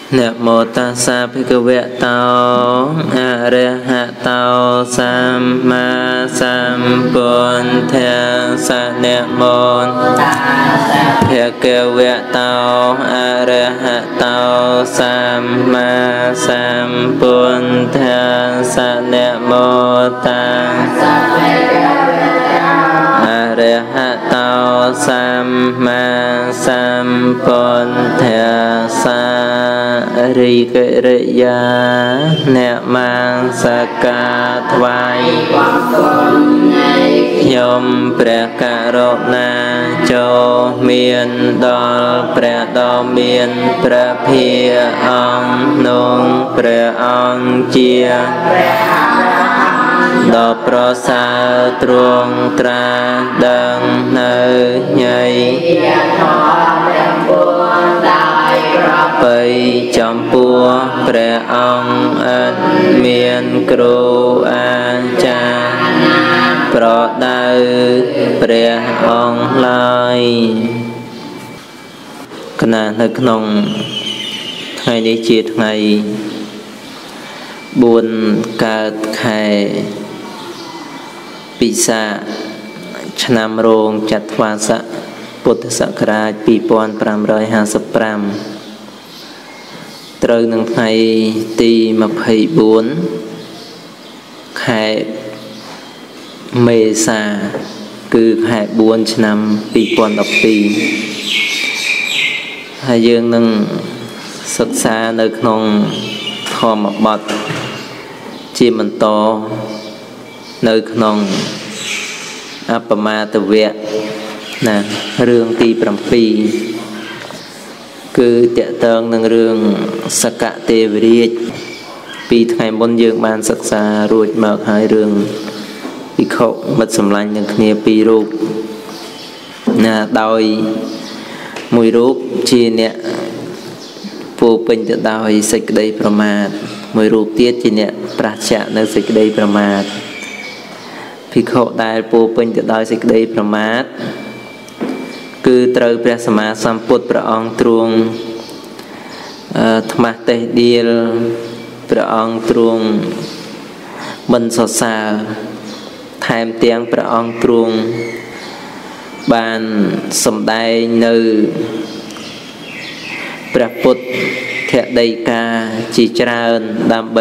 Nè mô ta sa bhi cơ vẹ tao a re ha tao sam ma sam bồn thê sa nè mô bhi cơ vẹ tao a re ha tao sam ma sam bồn thê sa nè mô ta a re ha tao sam ma sam bồn thê sa ri kệ rệ ya nè mang sa ca thvai nhom pre ca rô na cho miền đo pre đo miền pre phia ong nông pre ong chia đo pro sa truong tra đăng nơi nhảy bây trong pua pre ong ân miền kru a cha pro đau pre ong laiขณะនៅក្នុងថ្ងៃនេះជាថ្ងៃ4កើតខែពិសាឆ្នាំរោងចត្វាស័កពុទ្ធសករាជ2555ត្រូវនឹងថ្ងៃទី24ខែមេសាគឺខែ4ឆ្នាំ2012ហើយយើងនឹងសិក្សានៅក្នុងធម្មបទជាបន្តនៅក្នុងអបមាទវៈណារឿងទី7គឺតកតងនឹងរឿងសកទេវរាជពីថ្ងៃមុនយើងបានសិក្សារួចមកហើយរឿងភិក្ខុមិត្តសម្លាញ់នឹងគ្នា2រូបណាដោយមួយរូបជាអ្នកពោពេញទៅដោយសេចក្តីប្រមាទមួយរូបទៀតជាអ្នកប្រឆាចនៅសេចក្តីប្រមាទភិក្ខុដែលពោពេញទៅដោយសេចក្តីប្រមាទគឺត្រូវព្រះសម្មាសម្ពុទ្ធព្រះអង្គទ្រង់ថ្មាស់តេះដៀលព្រះអង្គទ្រង់មិនសរសើរថែមទាំងព្រះអង្គទ្រង់បានសម្ដែងនៅព្រះពុទ្ធធដីកាជាច្រើនដើម្បី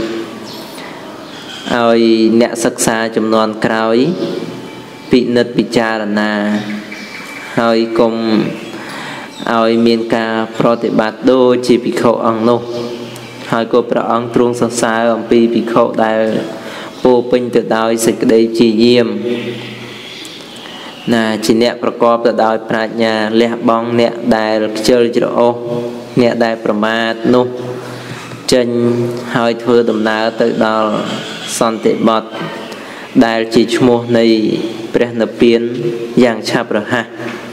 ឲ្យអ្នកសិក្សាចំនួនក្រោយពិនិត្យពិចារណាហើយកុំឲ្យមានការប្រតិបត្តិដូចជាភិក្ខុអង្គនោះហើយក៏ព្រះអង្គទ្រង់សរសើរអំពីភិក្ខុដែលពោពេញទៅដោយសេចក្តីព្យាយាមណាជាអ្នកប្រកបទៅដោយប្រាជ្ញាលះបង់អ្នកដែលខ្ជិលច្រអូសអ្នកដែលប្រមាទនោះចេញហើយធ្វើដំណើរទៅដល់សន្តិបត្តិដែលជាឈ្មោះនៃព្រះនិព្វានយ៉ាងឆាប់រហ័ស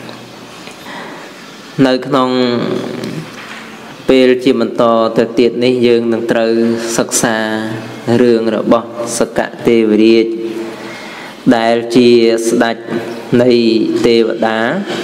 នៅក្នុងពេលជាបន្តទៅទៀតនេះយើងនឹងត្រូវសិក្សារឿងរបស់សកទេវរាជដែលជាស្ដេចនៃទេវតា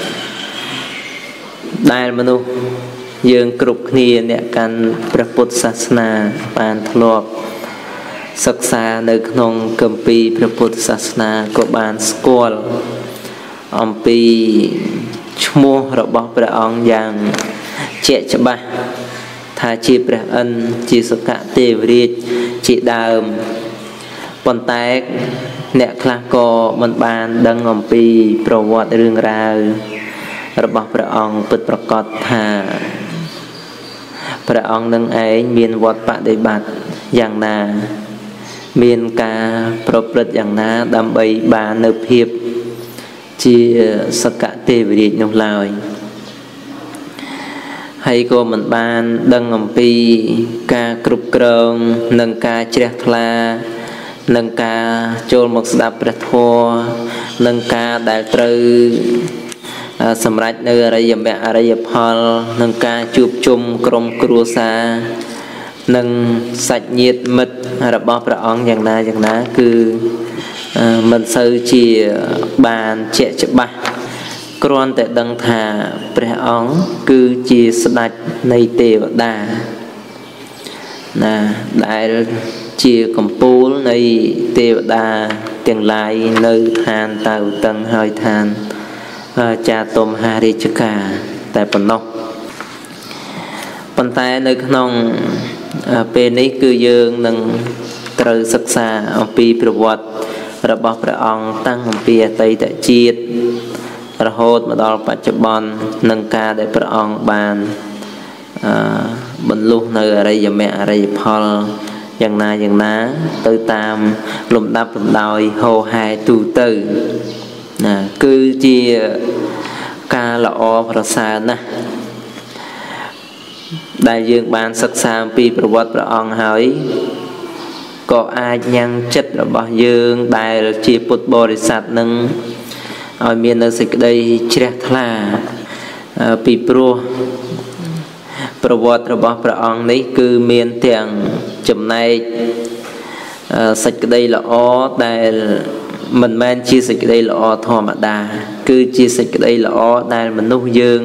ដែលមនុស្សយើងគ្រប់គ្នាអ្នកកាន់ព្រះពុទ្ធសាសនាបានធ្លាប់សិក្សានៅក្នុងគម្ពីរព្រះពុទ្ធសាសនាក៏បានស្គាល់អំពីឈ្មោះរបស់ព្រះអង្គយ៉ាងជាក់ច្បាស់ថាជាព្រះឥន្ទជាសកទេវរាជជាដើមប៉ុន្តែអ្នកខ្លះក៏មិនបានដឹងអំពីប្រវត្តិរឿងរ៉ាវរបស់ព្រះអង្គពិតប្រាកដថាព្រះអង្គនឹងឯងមានវត្តបដិបត្តិយ៉ាងណាមានការប្រព្រឹត្តយ៉ាងណាដើម្បីបាននៅភាពជាសកទេវរាជនោះឡើយហើយក៏មិនបានដឹងអំពីការគ្រប់គ្រងនិងការជ្រះថ្លានិងការចូលមកស្ដាប់ព្រះធម៌និងការដែលត្រូវសម្រេចនៅអរិយមគ្គអរិយផលនិងការជួបជុំក្រុមគ្រួសារនិងសាច់ញាតិមិត្តរបស់ព្រះអង្គយ៉ាងណាគឺមិនសូវជាបានជាក់ច្បាស់គ្រាន់តែដឹងថាព្រះអង្គគឺជាស្ដេចនៃទេវតា đại chia cầm pú này tiêu đà tiền lại nơi than tàu tầng hơi than cha tôm hari chaka tại phần nóc phần tay nơi nông bên ấy cứ dương nâng từ sắc xa ông pi vật rồi bọc ra ông tăng ông pi tây tại chiết rồi hốt mà đo bạch chụp bon nâng ca để bật ông bàn bận lúc nơi ở đây giờ mẹ ở đây Paulយ៉ាងណាទៅតាមលំដាប់លំដោយហោហែទូទៅគឺជាការល្អប្រសើរណាស់ដែលយើងបានសិក្សាពីប្រវត្តិព្រះអង្គហើយក៏អាចញ៉ាំងចិត្តរបស់យើងដែលជាពុទ្ធបរិស័ទនឹងឲ្យមាននៅសេចក្តីជ្រះថ្លាពីព្រោះប្រវត្តិរបស់ព្រះអង្គនេះគឺមានទាំងចំណែកសេចក្តីល្អដែលមិនមែនជាសេចក្តីល្អធម្មតាគឺជាសេចក្តីល្អដែលមនុស្សយើង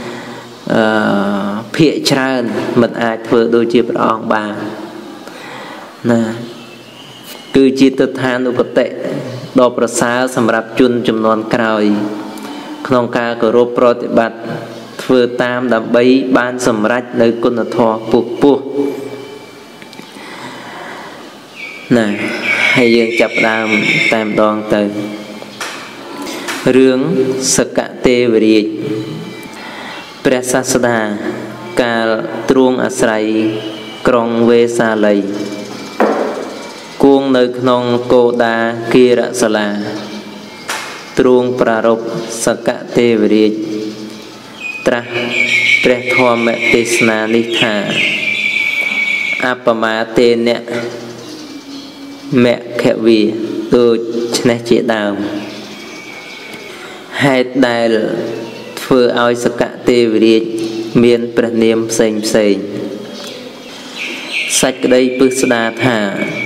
ភាគច្រើនមិនអាចធ្វើដូចជាព្រះអង្គបានណាគឺជាទិដ្ឋានុគតិដ៏ប្រសើរសម្រាប់ជនចំនួនក្រោយក្នុងការគោរពប្រតិបត្តិធ្វើតាមដើម្បីបានសម្រេចនៅគុណធម៌ពុះពុះណាហើយយើងចាប់ដើមតែម្ដងទៅរឿងសកទេវរាជព្រះសាស្តាកាលទ្រង់អាស្រ័យក្រុងវេសាលីគង់នៅក្នុងកោដាគិរសាលាទ្រង់ប្រារព្ធសកទេវរាជត្រាស់ព្រះធម្មទេសនានេះថាអបមាទេនៈមគ្គវីដូច្នេះជាដើមហេតុដែលធ្វើឲ្យសកទេវរាជមានព្រះនាមផ្សេងសេចក្តីពិស្ដារថា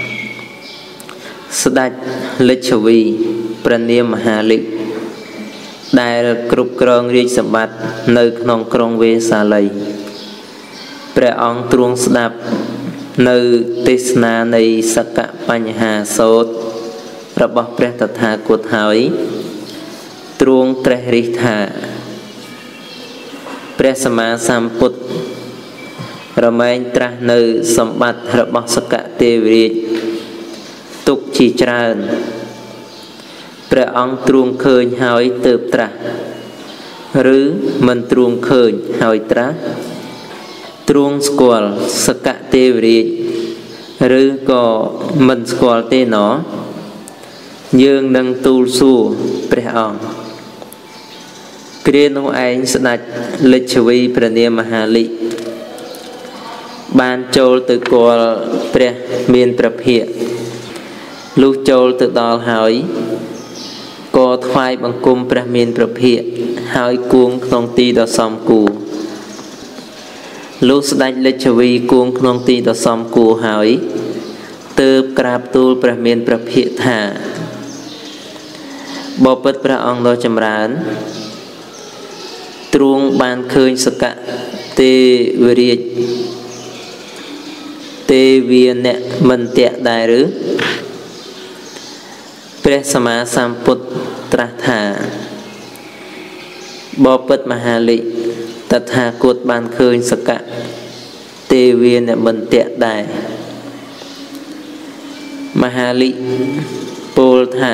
ស្ដេចលិច្ឆវីព្រះនាមមហាលិកដែលគ្រប់គ្រងរាជសម្បត្តិនៅក្នុងក្រុងវេសាលីព្រះអង្គទ្រង់ស្ដាប់នៅទេសនានៃសកបញ្ហាសូត្ររបស់ព្រះតថាគតហើយទ្រង់ត្រេះរិះថាព្រះសម្មាសម្ពុទ្ធរមែងត្រាស់នៅសម្បត្តិរបស់សកទេវរាជទុកជាច្រើនព្រះអង្គទ្រង់ឃើញហើយទើបត្រាស់ឬមិនទ្រង់ឃើញហើយត្រាស់ទ្រង់ស្គាល់សកទេវរាជឬក៏មិនស្គាល់ទេណោះយើងនឹងទូលសួរព្រះអង្គគ្រានោះឯងស្ដេចលិច្ឆវីព្រះនាមមហាលិបានចូលទៅគាល់ព្រះមានព្រះភិក្ខលុះចូលទៅដល់ហើយក៏ថ្វាយបង្គំព្រះមានព្រះភិក្ខហើយគួងក្នុងទីដ៏សមគួរលុះស្ដេចលិច្ឆវីគួងក្នុងទីដ៏សមគួរហើយទើបក្រាបទូលព្រះមានព្រះភិក្ខថាបបិទ្ធព្រះអង្គដ៏ចម្រើនទ្រង់បានឃើញសកទេវរាជទេវានៈមន្តៈដែរឬព្រះសម្មាសម្ពុទ្ធត្រាស់ថាបបិទ្ធមហាលិកតថាគតបានឃើញសកទេវានៈមន្តៈដែរមហាលិកពោលថា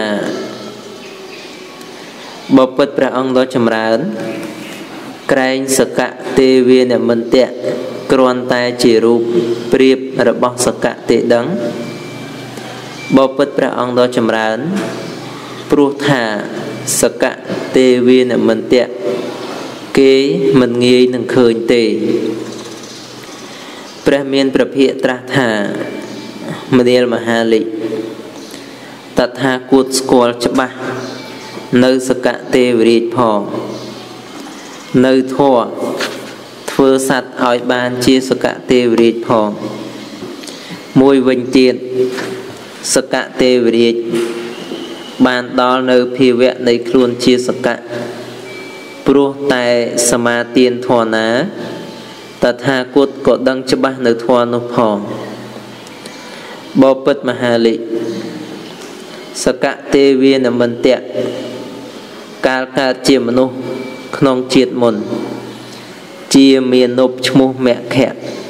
បបិទ្ធព្រះអង្គដ៏ចម្រើនក្រែងសកទេវានៈមន្តៈគ្រាន់តែជារូបប្រៀបរបស់សកទេដឹងបបិទ្ធព្រះអង្គដ៏ចម្រើនព្រោះថាសកទេវានៈមន្តៈគេមិនងាយនឹងឃើញទេព្រះមានព្រះភិក្ខត្រាស់ថាមនាលមហាលិកតថាគតស្គាល់ច្បាស់នៅសកទេវរាជផងនៅធម៌ធ្វើសត្វឲ្យបានជាសកទេវរាជផងមួយវិញទៀតសកទេវរាជបានដល់នៅភាវៈនៃខ្លួនជាសកៈព្រោះតែសមាទានធម៌ណាតថាគតក៏ដឹងច្បាស់នៅធម៌នោះផង bồ bít Maha Lị sạc tê viên ở mình tẹt ca ca chia mà nô không triệt môn chia miền nộp chmô mẹ khẹt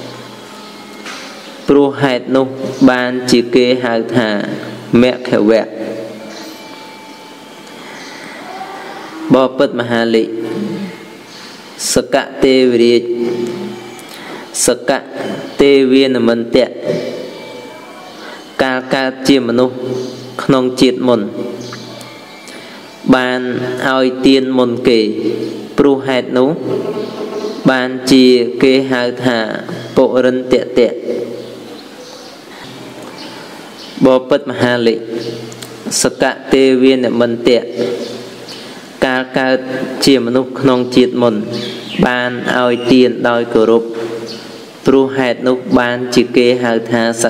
pro hạt nô ban chỉ kê hào thả mẹ khẹo vẹt bồ bít Maha Lị sạc tê viên sạc tê viên ở mình tẹt ca ca chia mà nô không triệt môn ban ao tiên môn kê pro hạt nô ban chia kê hào thả bộ rân tẹt tẹt bồ bít Maha Lị sạc tê viên ở mình tẹt ca ca chia mà nô không triệt môn ban ao tiên đòi cổ rụp pro hạt nô ban chia kê hào thả sạc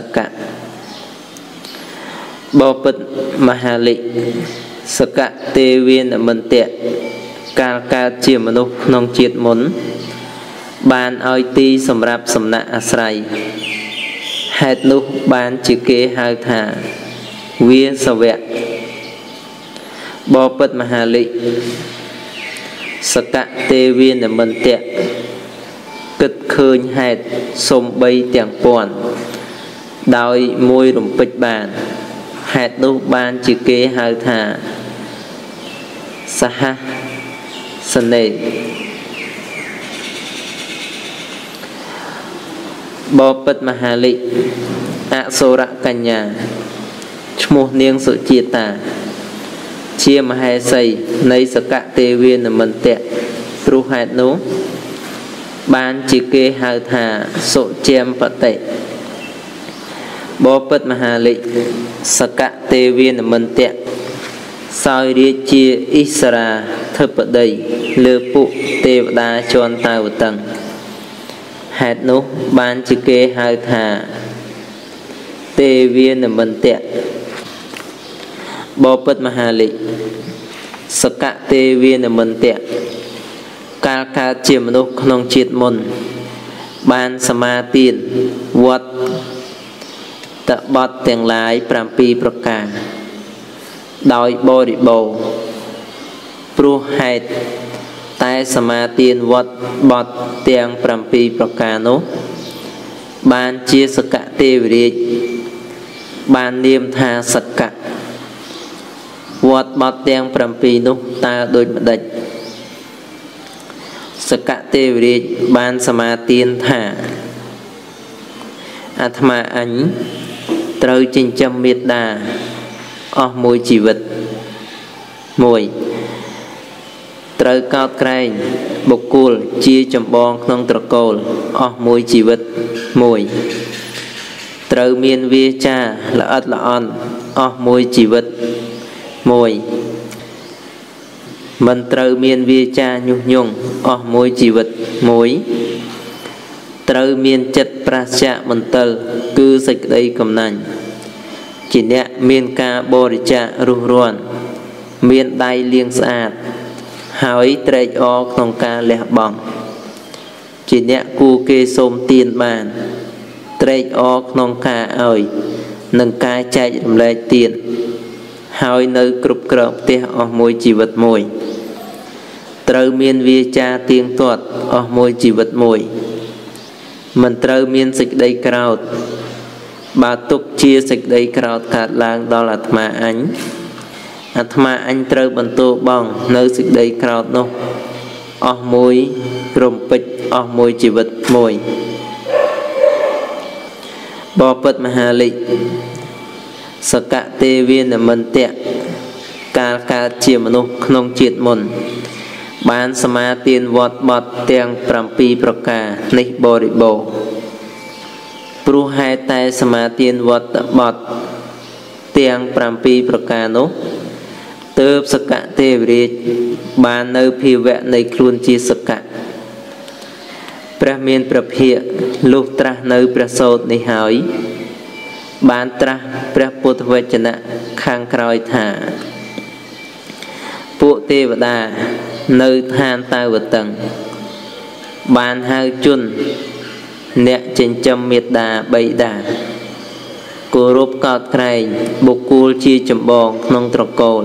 bồ bít Maha Lị sạc tê viên ở mình tẹt ca ca chia mà nô không triệt môn ban ao ti sầm rạp sầm nạ asray hạt nô ban chỉ kê hào thả vía sờ vẹt bồ bít Maha Lị sạc tê viên ở mình tẹt kịch khơi hạt sôm bay tiếng pòn đòi môi rụng bịch bàn hạt nô ban chỉ kê hào thả saha sane bồ bít Maha Lị ạ sô rạ canh nhà chmô niêng sự chia tà chia mà hai xây nấy sạc tê viên ở mình tẹt pro hạt nô ban chỉ kê hào thả sộ chêm bạc tệ bồ bít Maha Lị sạc tê viên ở mình tẹt soi đi chia Isra thập đầy lừa phụ tê đa tròn tàu tầng hạt nô ban chỉ kê hào thả tê viên ở mình tẹt bồ bít Maha Lị sạc tê viên ở mình tẹt ca ca chia mà nô không triệt môn ban sama tiền vọt tạ bọt tiếng lái pram pi praka đòi bồ đi bồ pro hạt tai sama tiền vọt bọt tiếng pram pi praka nô ban chia sạc tê việt ban niêm tha sạc vọt bọt tiếng pram pi nô ta đôi mặt đạch sạc tê việt ban sama tiền thả Atma ảnh trời trình châm miệt đà mùi chỉ vật mùi trời cao cây bọc cùl chia chầm bong không trọc cồn mùi chỉ vật mùi trời miền vía cha là ớt là on mùi chỉ vật mùi mình trời miền vía cha nhung nhung mùi chỉ vật mùi trời miền chất prasya mình tờ cư sạch đây cầm nành chỉ nẹ miền ca bồ rì cha rù ruồn miền đai liêng sạch hỏi trạch o không ca lẹ bỏng chỉ nẹ cu kê xôm tiền bàn trạch o không ca ơi nâng ca chạy đầm lệ tiền hỏi nơi cụp cợp tê môi chỉ vật mùi trời miền vía cha tiếng tuột môi chỉ vật mùi mình trời miền dịch đầy crowd bà tục chia dịch đầy crowd cát lang đó là Atma anh trời bần tô bong nơi dịch đầy crowd nô mùi rùm bích mùi chỉ vật mùi bồ bít Maha Lị sạc tê viên ở mình tẹt ca ca chia mà nô không triệt môn ban sama tiền vọt bọt tiếng pram pi praka ních bồ đi bồ pro hai tay sama tiền vọt bọt tiếng pram pi praka nô tớp sạc tê việt ban nơi phi vẹn này khuôn chi sạc Brahmin Prabhya lúc tra nơi Prasod này hỏi ban tra Prabhupada Vajana khang kroi thả Phụ tê và đà nơi than ta vật tầng ban hai chun nẹ trên châm miệt đà bầy đà គោរពកោតក្រែងបុគ្គលជាចម្បងក្នុងត្រកូល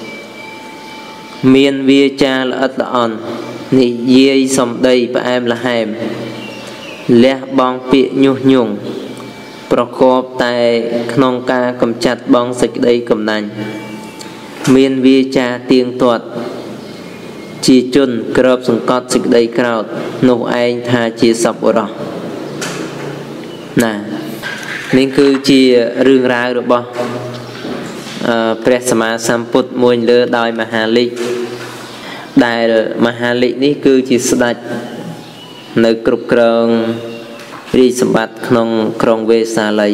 មានវាចាល្អិតល្អន់និយាយសំដីផ្អែមល្ហែមលះបង់ពាក្យញុះញង់ប្រកបតែក្នុងការកំចាត់បងសេចក្តីកំណាញ់មានវាចាទៀងទាត់ជាជនក្របសង្កត់សេចក្តីក្រោធនោះឯងថាជាសប្បុរសណានេះគឺជារឿងរ៉ាវរបស់ព្រះសម្មាសម្ពុទ្ធមួយលើដោយមហាលិកដែលមហាលិកនេះគឺជាស្ដេចនៅគ្រប់គ្រងរាជសម្បត្តិក្នុងក្រុងវេសាលី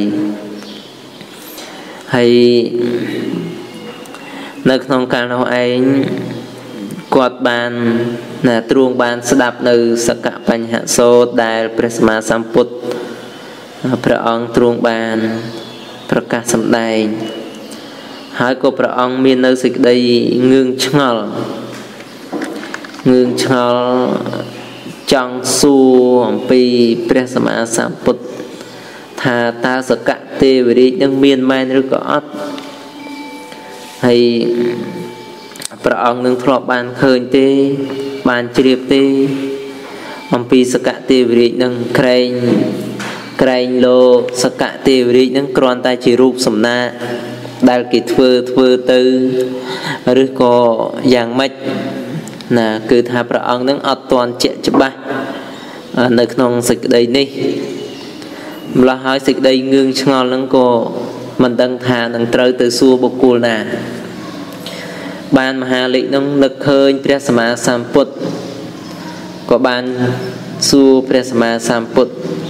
ហើយនៅក្នុងកាលនោះឯងគាត់បានទ្រង់បានស្ដាប់នៅសកបញ្ហសូត្រដែលព្រះសម្មាសម្ពុទ្ធព្រះអង្គទ្រង់បានប្រកាសសម្ដែងហើយក៏ព្រះអង្គមាននៅសេចក្តីងឿងឆ្ងល់ចង់សួរអំពីព្រះសម្មាសម្ពុទ្ធថាតើសកទេវរាជនឹងមានមែនឬក៏អត់ហើយព្រះអង្គនឹងធ្លាប់បានឃើញទេបានជ្រាបទេអំពីសកទេវរាជនឹងក្រែងលោកសកទេវរាជនឹងគ្រាន់តែជារូបសំណាកដែលគេធ្វើទៅឬក៏យ៉ាងម៉េចណាគឺថាព្រះអង្គនឹងអត់ទាន់ជាក់ច្បាស់នៅក្នុងសេចក្តីនេះម្ល៉េះហើយសេចក្តីងឿងឆ្ងល់នឹងក៏មិនដឹងថានឹងត្រូវទៅសួរបុគ្គលណាបានមហាលិកនឹងនឹកឃើញព្រះសម្មាសម្ពុទ្ធក៏បានសួរព្រះសម្មាសម្ពុទ្ធ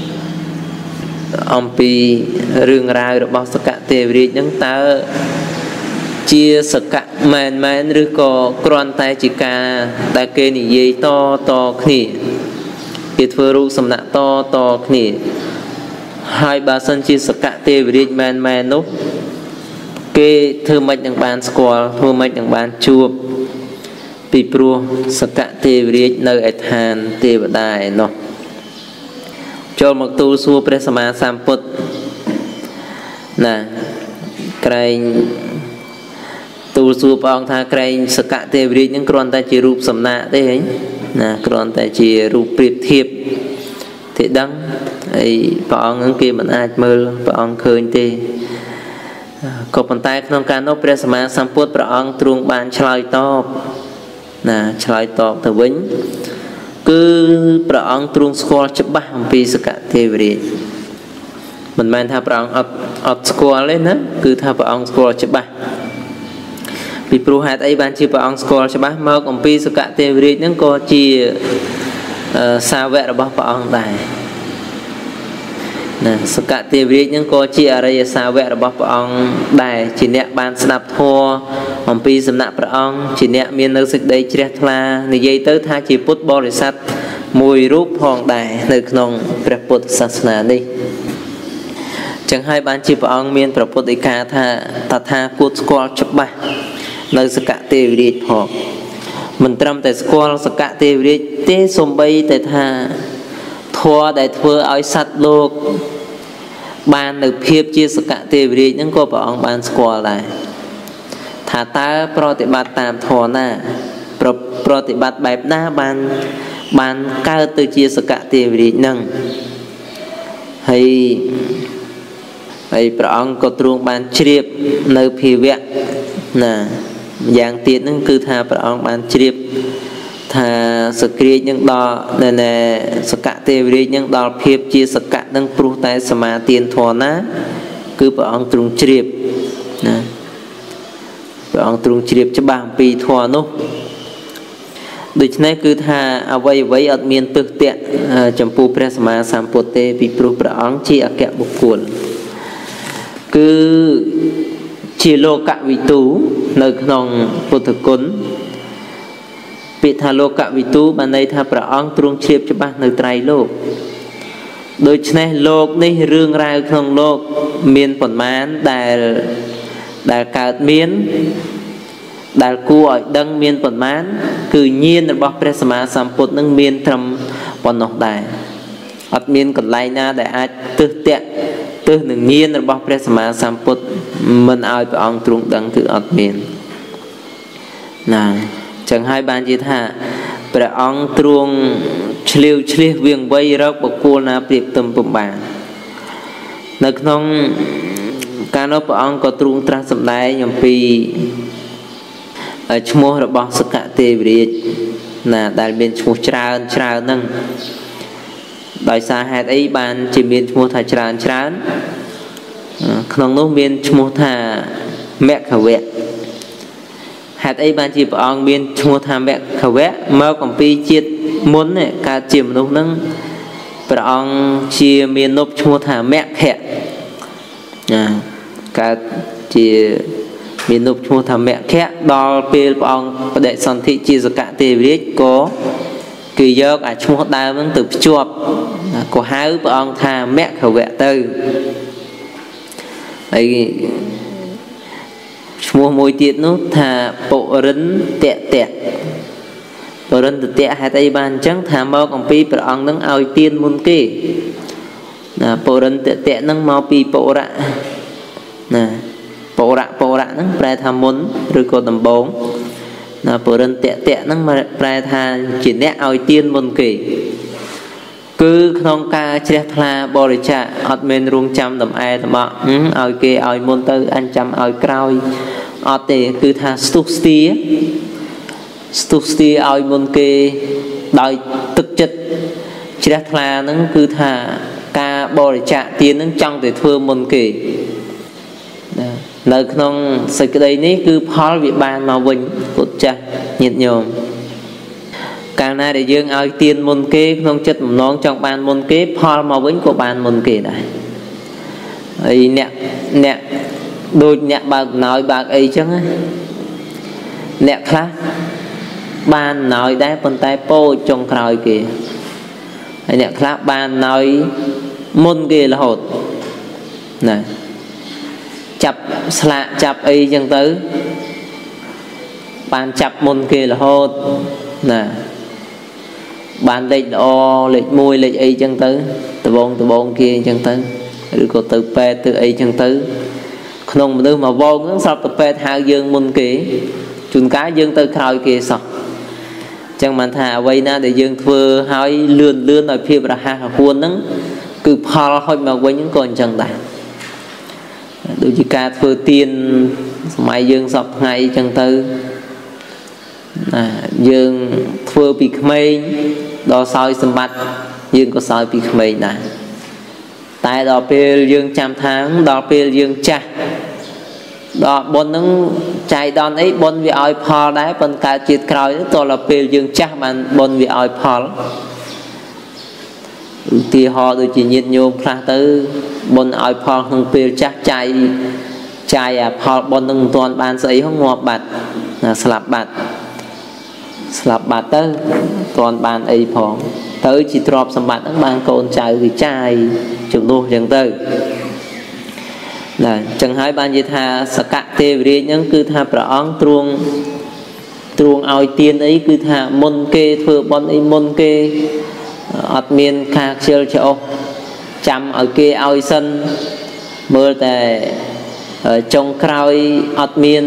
អំពីរឿងរ៉ាវរបស់សកទេវរាជនឹងតើជាសកៈមែនឬក៏គ្រាន់តែជាការដែលគេនិយាយតគ្នាគេធ្វើរូបសំណាក់តគ្នាហើយបើសិនជាសកៈទេវរាជមែននោះគេធ្វើម៉េចនឹងបានស្គាល់ធ្វើម៉េចនឹងបានជួបពីព្រោះសកៈទេវរាជនៅឯឋានទេវតាឯណោះចូលមកទូលសួរព្រះសម្មាសម្ពុទ្ធណាក្រែងទូលសួរព្រះអង្គថាក្រែងសកៈទេវរាជនឹងគ្រាន់តែជារូបសំណាកទេហ៎ណាគ្រាន់តែជារូបប្រៀបធៀបទេដឹងហើយព្រះអង្គនឹងគេមិនអាចមើលព្រះអង្គឃើញទេក៏ប៉ុន្តែក្នុងការនោះព្រះសម្មាសម្ពុទ្ធព្រះអង្គទ្រង់បានឆ្លើយតបទៅវិញគឺព្រះអង្គទ្រង់ស្គាល់ច្បាស់អំពីសកទេវរាជមិនមែនថាព្រះអង្គអត់ស្គាល់ទេណាគឺថាព្រះអង្គស្គាល់ច្បាស់ពីព្រោះហេតុអីបានជាព្រះអង្គស្គាល់ច្បាស់មកអំពីសកទេវរាជហ្នឹងក៏ជាសាវករបស់ព្រះអង្គដែរណាសកទេវរាជហ្នឹងក៏ជាអរិយសាវករបស់ព្រះអង្គដែរជាអ្នកបានស្ដាប់ធម៌អំពីសំណាក់ព្រះអង្គជាអ្នកមាននៅសេចក្តីជ្រះថ្លានិយាយទៅថាជាពុទ្ធបរិស័ទមួយរូបផងដែរនៅក្នុងព្រះពុទ្ធសាសនានេះចឹងហើយបានជាព្រះអង្គមានព្រះពុទ្ធដីកាថាតថាគតស្គាល់ច្បាស់នៅសកទេវរាជផងមិនត្រឹមតែស្គាល់សកទេវរាជទេសូម្បីតែថាធម៌ដែលធ្វើឲ្យសត្វលោកបាននៅភាពជាសកទេវរាជហ្នឹងក៏ព្រះអង្គបានស្គាល់ដែរថាតើប្រតិបត្តិតាមធម៌ណាប្រតិបត្តិបែបណាបានកើតទៅជាសកទេវរាជហ្នឹងហើយព្រះអង្គក៏ទ្រង់បានជ្រាបនៅភាវៈណាយ៉ាងទៀតហ្នឹងគឺថាព្រះអង្គបានជ្រាបថាសក្រាចនឹងដល់នៅសកទេវរាជនឹងដល់ភាពជាសកៈនឹងព្រោះតែសមាទានធម៌ណាគឺព្រះអង្គទ្រង់ជ្រាបណាព្រះអង្គទ្រង់ជ្រាបច្បាស់អំពីធម៌នោះដូច្នេះគឺថាអ្វីអត់មានទើសតាក់ចំពោះព្រះសម្មាសម្ពុទ្ធទេពីព្រោះព្រះអង្គជាអគ្គបុគ្គលគឺជាលោកវិទូនៅក្នុងពុទ្ធគុណពាក្យថាលោកវិទូបានន័យថាព្រះអង្គទ្រង់ជ្រាបច្បាស់នៅត្រៃលោកដូច្នេះលោកនេះរឿងរ៉ាវក្នុងលោកមានប៉ុន្មានដែលកើតមានដែលគួរឲ្យដឹងមានប៉ុន្មានគឺញាណរបស់ព្រះសម្មាសម្ពុទ្ធនឹងមានត្រឹមប៉ុណ្ណោះដែរអត់មានកន្លែងណាដែលអាចទើសតាក់ tư nương nhiên rồi bọcព្រះសម្មាសម្ពុទ្ធមិនឲ្យព្រះអង្គទ្រង់ដឹងគឺអត់មានណាចឹងហើយបានជាថាព្រះអង្គទ្រង់ឆ្លៀវឆ្លៀសវៀងវៃរកបុគ្គលណាប្រៀបផ្ទឹមពុំបាននៅក្នុងការនោះព្រះអង្គក៏ទ្រង់ត្រាស់សម្ដែងអំពីឈ្មោះរបស់សកទេវរាជណាដែលមានឈ្មោះច្រើនហ្នឹងដោយសារហេតុអីបានជាមានឈ្មោះថាច្រើនក្នុងនោះមានឈ្មោះថាមគ្គវៈហេតុអីបានជាព្រះអង្គមានឈ្មោះថាមគ្គវៈមកអំពីជាតិមុនកើតជាមនុស្សហ្នឹងព្រះអង្គជាមាននប់ឈ្មោះថាមគ្គកើតជាមាននប់ឈ្មោះថាមគ្គដល់ពេលព្រះអង្គបដិសន្ធិជាសកទេវរាជក៏គឺយកអាឈ្មោះដើមហ្នឹងទៅភ្ជាប់ក៏ហៅព្រះអង្គថាមគ្គវៈទៅហើយឈ្មោះមួយទៀតនោះថាពុរិន្ទតៈពុរិន្ទតៈហេតុអីបានអញ្ចឹងថាមកអំពីព្រះអង្គនឹងឲ្យទានមុនគេណាពុរិន្ទតៈនឹងមកពីពុរៈណាពុរៈហ្នឹងប្រែថាមុនឬក៏ដំបូងណាពុរិន្ទតៈហ្នឹងប្រែថាជាអ្នកឲ្យទានមុនគេគឺក្នុងការជ្រះថ្លាបរិច្ចាគអត់មានរងចាំដំអែតំបក់ឲ្យគេឲ្យមុនទៅអញចាំឲ្យក្រោយអត់ទេគឺថាស្ទុះស្ទាឲ្យមុនគេដោយទឹកចិត្តជ្រះថ្លាហ្នឹងគឺថាការបរិច្ចាគទានហ្នឹងចង់តែធ្វើមុនគេនៅក្នុងសេចក្តីនេះគឺផលវាបានមកវិញពុទ្ធចាស់ញាតិញោមកាលណាដែលយើងឲ្យទានមុនគេក្នុងចិត្តបំណងចង់បានមុនគេផលមកវិញក៏បានមុនគេដែរហើយអ្នកដូចអ្នកបើកណោយបើកអីចឹងអ្នកខ្លះបានណោយដែរប៉ុន្តែពោចចុងក្រោយគេហើយអ្នកខ្លះបានណោយមុនគេរហូតណាចាប់ស្លាកចាប់អីចឹងទៅបានចាប់មុនគេរហូតណាបានលេខល្អលេខ1លេខអីចឹងទៅដបងគេចឹងទៅឬក៏ទៅពេទ្យទៅអីចឹងទៅក្នុងមនុស្សមកវងហ្នឹងស្រាប់តែពេទ្យហៅយើងមុនគេជួនកាលយើងទៅក្រោយគេសោះចឹងបានថាអ្វីណាដែលយើងធ្វើឲ្យលឿនឲ្យភាពរហ័សរហួនហ្នឹងគឺផលហុចមកវិញហ្នឹងក៏អញ្ចឹងដែរដូចជាការធ្វើទានសម័យយើងសពថ្ងៃចឹងទៅយើងធ្វើពីក្មេងដល់សោយសម្បត្តិយើងក៏សោយពីក្មេងដែរតែដល់ពេលយើងចាំថាដល់ពេលយើងចាស់ដល់បុណ្យហ្នឹងចៃដន្យអីបុណ្យវាឲ្យផលដែរប៉ុន្តែជាតិក្រោយទៅដល់ពេលយើងចាស់បានបុណ្យវាឲ្យផលឧទាហរណ៍ដូចជាញាតិញោមខ្លះទៅបុណ្យឲ្យផលក្នុងពេលចាស់ចាយអាផលបុណ្យនឹងមិនទាន់បានស្អីហងងាប់បាត់ស្លាប់បាត់ទៅទាន់បានអីផងទៅជាទ្រព្យសម្បត្តិហ្នឹងបានកូនចៅវាចាយជំនួសអញ្ចឹងទៅណាអញ្ចឹងហើយបាននិយាយថាសកទេវរាជហ្នឹងគឺថាព្រះអង្គទ្រង់ឲ្យទានអីគឺថាមុនគេធ្វើបុណ្យអីមុនគេអត់មានការខ្ជិលច្រអូសចាំឲ្យគេឲ្យសិនមើលតែចុងក្រោយអត់មាន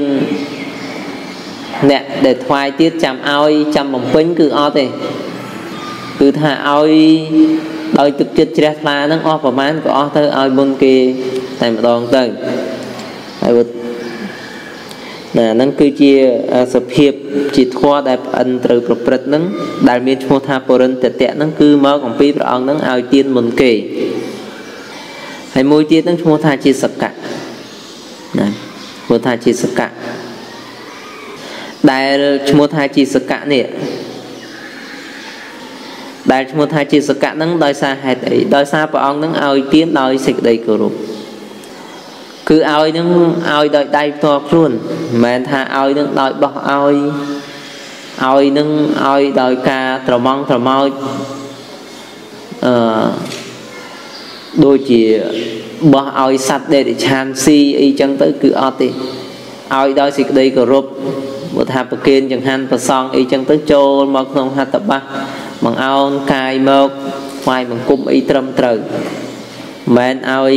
អ្នកដែលថ្វាយទៀតចាំឲ្យចាំបំពេញគឺអត់ទេគឺថាឲ្យដោយទឹកចិត្តជ្រះថ្លាហ្នឹងអស់ប្រមាណក៏អស់ទៅឲ្យមុនគេតែម្ដងទៅហើយហ្នឹងគឺជាសភាពជាធម៌ដែលប្អិនត្រូវប្រព្រឹត្តហ្នឹងដែលមានឈ្មោះថាពុរិន្ទតៈហ្នឹងគឺមកអំពីព្រះអង្គហ្នឹងឲ្យទានមុនគេហើយមួយទៀតហ្នឹងឈ្មោះថាជាសកៈណាឈ្មោះថាជាសកៈដែលឈ្មោះថាជាសកៈនេះដែលឈ្មោះថាជាសកៈហ្នឹងដោយសារហេតុអីដោយសារព្រះអង្គហ្នឹងឲ្យទានដោយសេចក្តីគោរពគឺឲ្យនឹងឲ្យដោយដៃផ្ទាល់ខ្លួនមិនមែនថាឲ្យនឹងដោយបោះឲ្យនឹងឲ្យដោយការត្រមោចដូចជាបោះឲ្យសត្វដេរិឆានស៊ីអីចឹងទៅគឺអត់ទេឲ្យដោយសេចក្តីគោរពបើថាប្រគេនចង្ហាន់ប្រសងអីចឹងទៅចូលមកក្នុងហត្ថបទបង្អោនកាយមកថ្វាយបង្គំអីត្រឹមត្រូវ men ao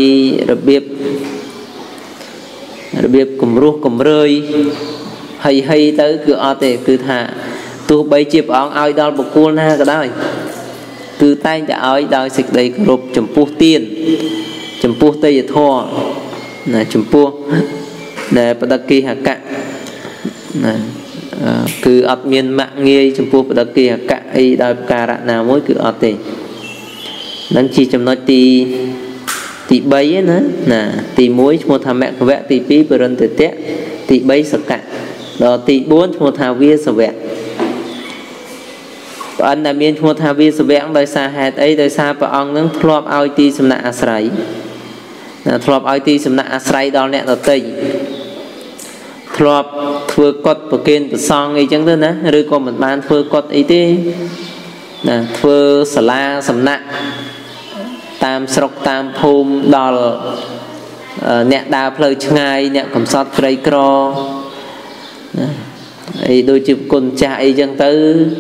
របៀបគំរោះគំរើយហើយទៅគឺអត់ទេគឺថាទោះបីជាព្រះអង្គឲ្យដល់បុគ្គលណាក៏ដោយគឺតែងតែឲ្យដោយសេចក្តីគោរពចំពោះទានចំពោះទេយធម៌ណាចំពោះដែលបដិគិហកៈណាគឺអត់មានមាក់ងាយចំពោះបដិគិហកៈអីដោយប្រការៈណាមួយគឺអត់ទេនឹងជាចំណុចទី3ណាទី1ឈ្មោះថាមគ្គវៈទី2បរិន្ទតៈទី3សកៈដល់ទី4ឈ្មោះថាវាសវៈព្រះអង្គដែលមានឈ្មោះថាវាសវៈដោយសារហេតុអីដោយសារព្រះអង្គនឹងធ្លាប់ឲ្យទីសំណាក់អាស្រ័យណាធ្លាប់ឲ្យទីសំណាក់អាស្រ័យដល់អ្នកដទៃធ្លាប់ធ្វើកុដប្រគេនប្រសង់អីចឹងទៅណាឬក៏មិនបានធ្វើកុដអីទេណាធ្វើសាលាសំណាក់តាមស្រុកតាមភូមិដល់អ្នកដើរផ្លូវឆ្ងាយអ្នកកំសត់ក្រីក្រណាអីដូចជាគុណចាស់អីចឹងទៅ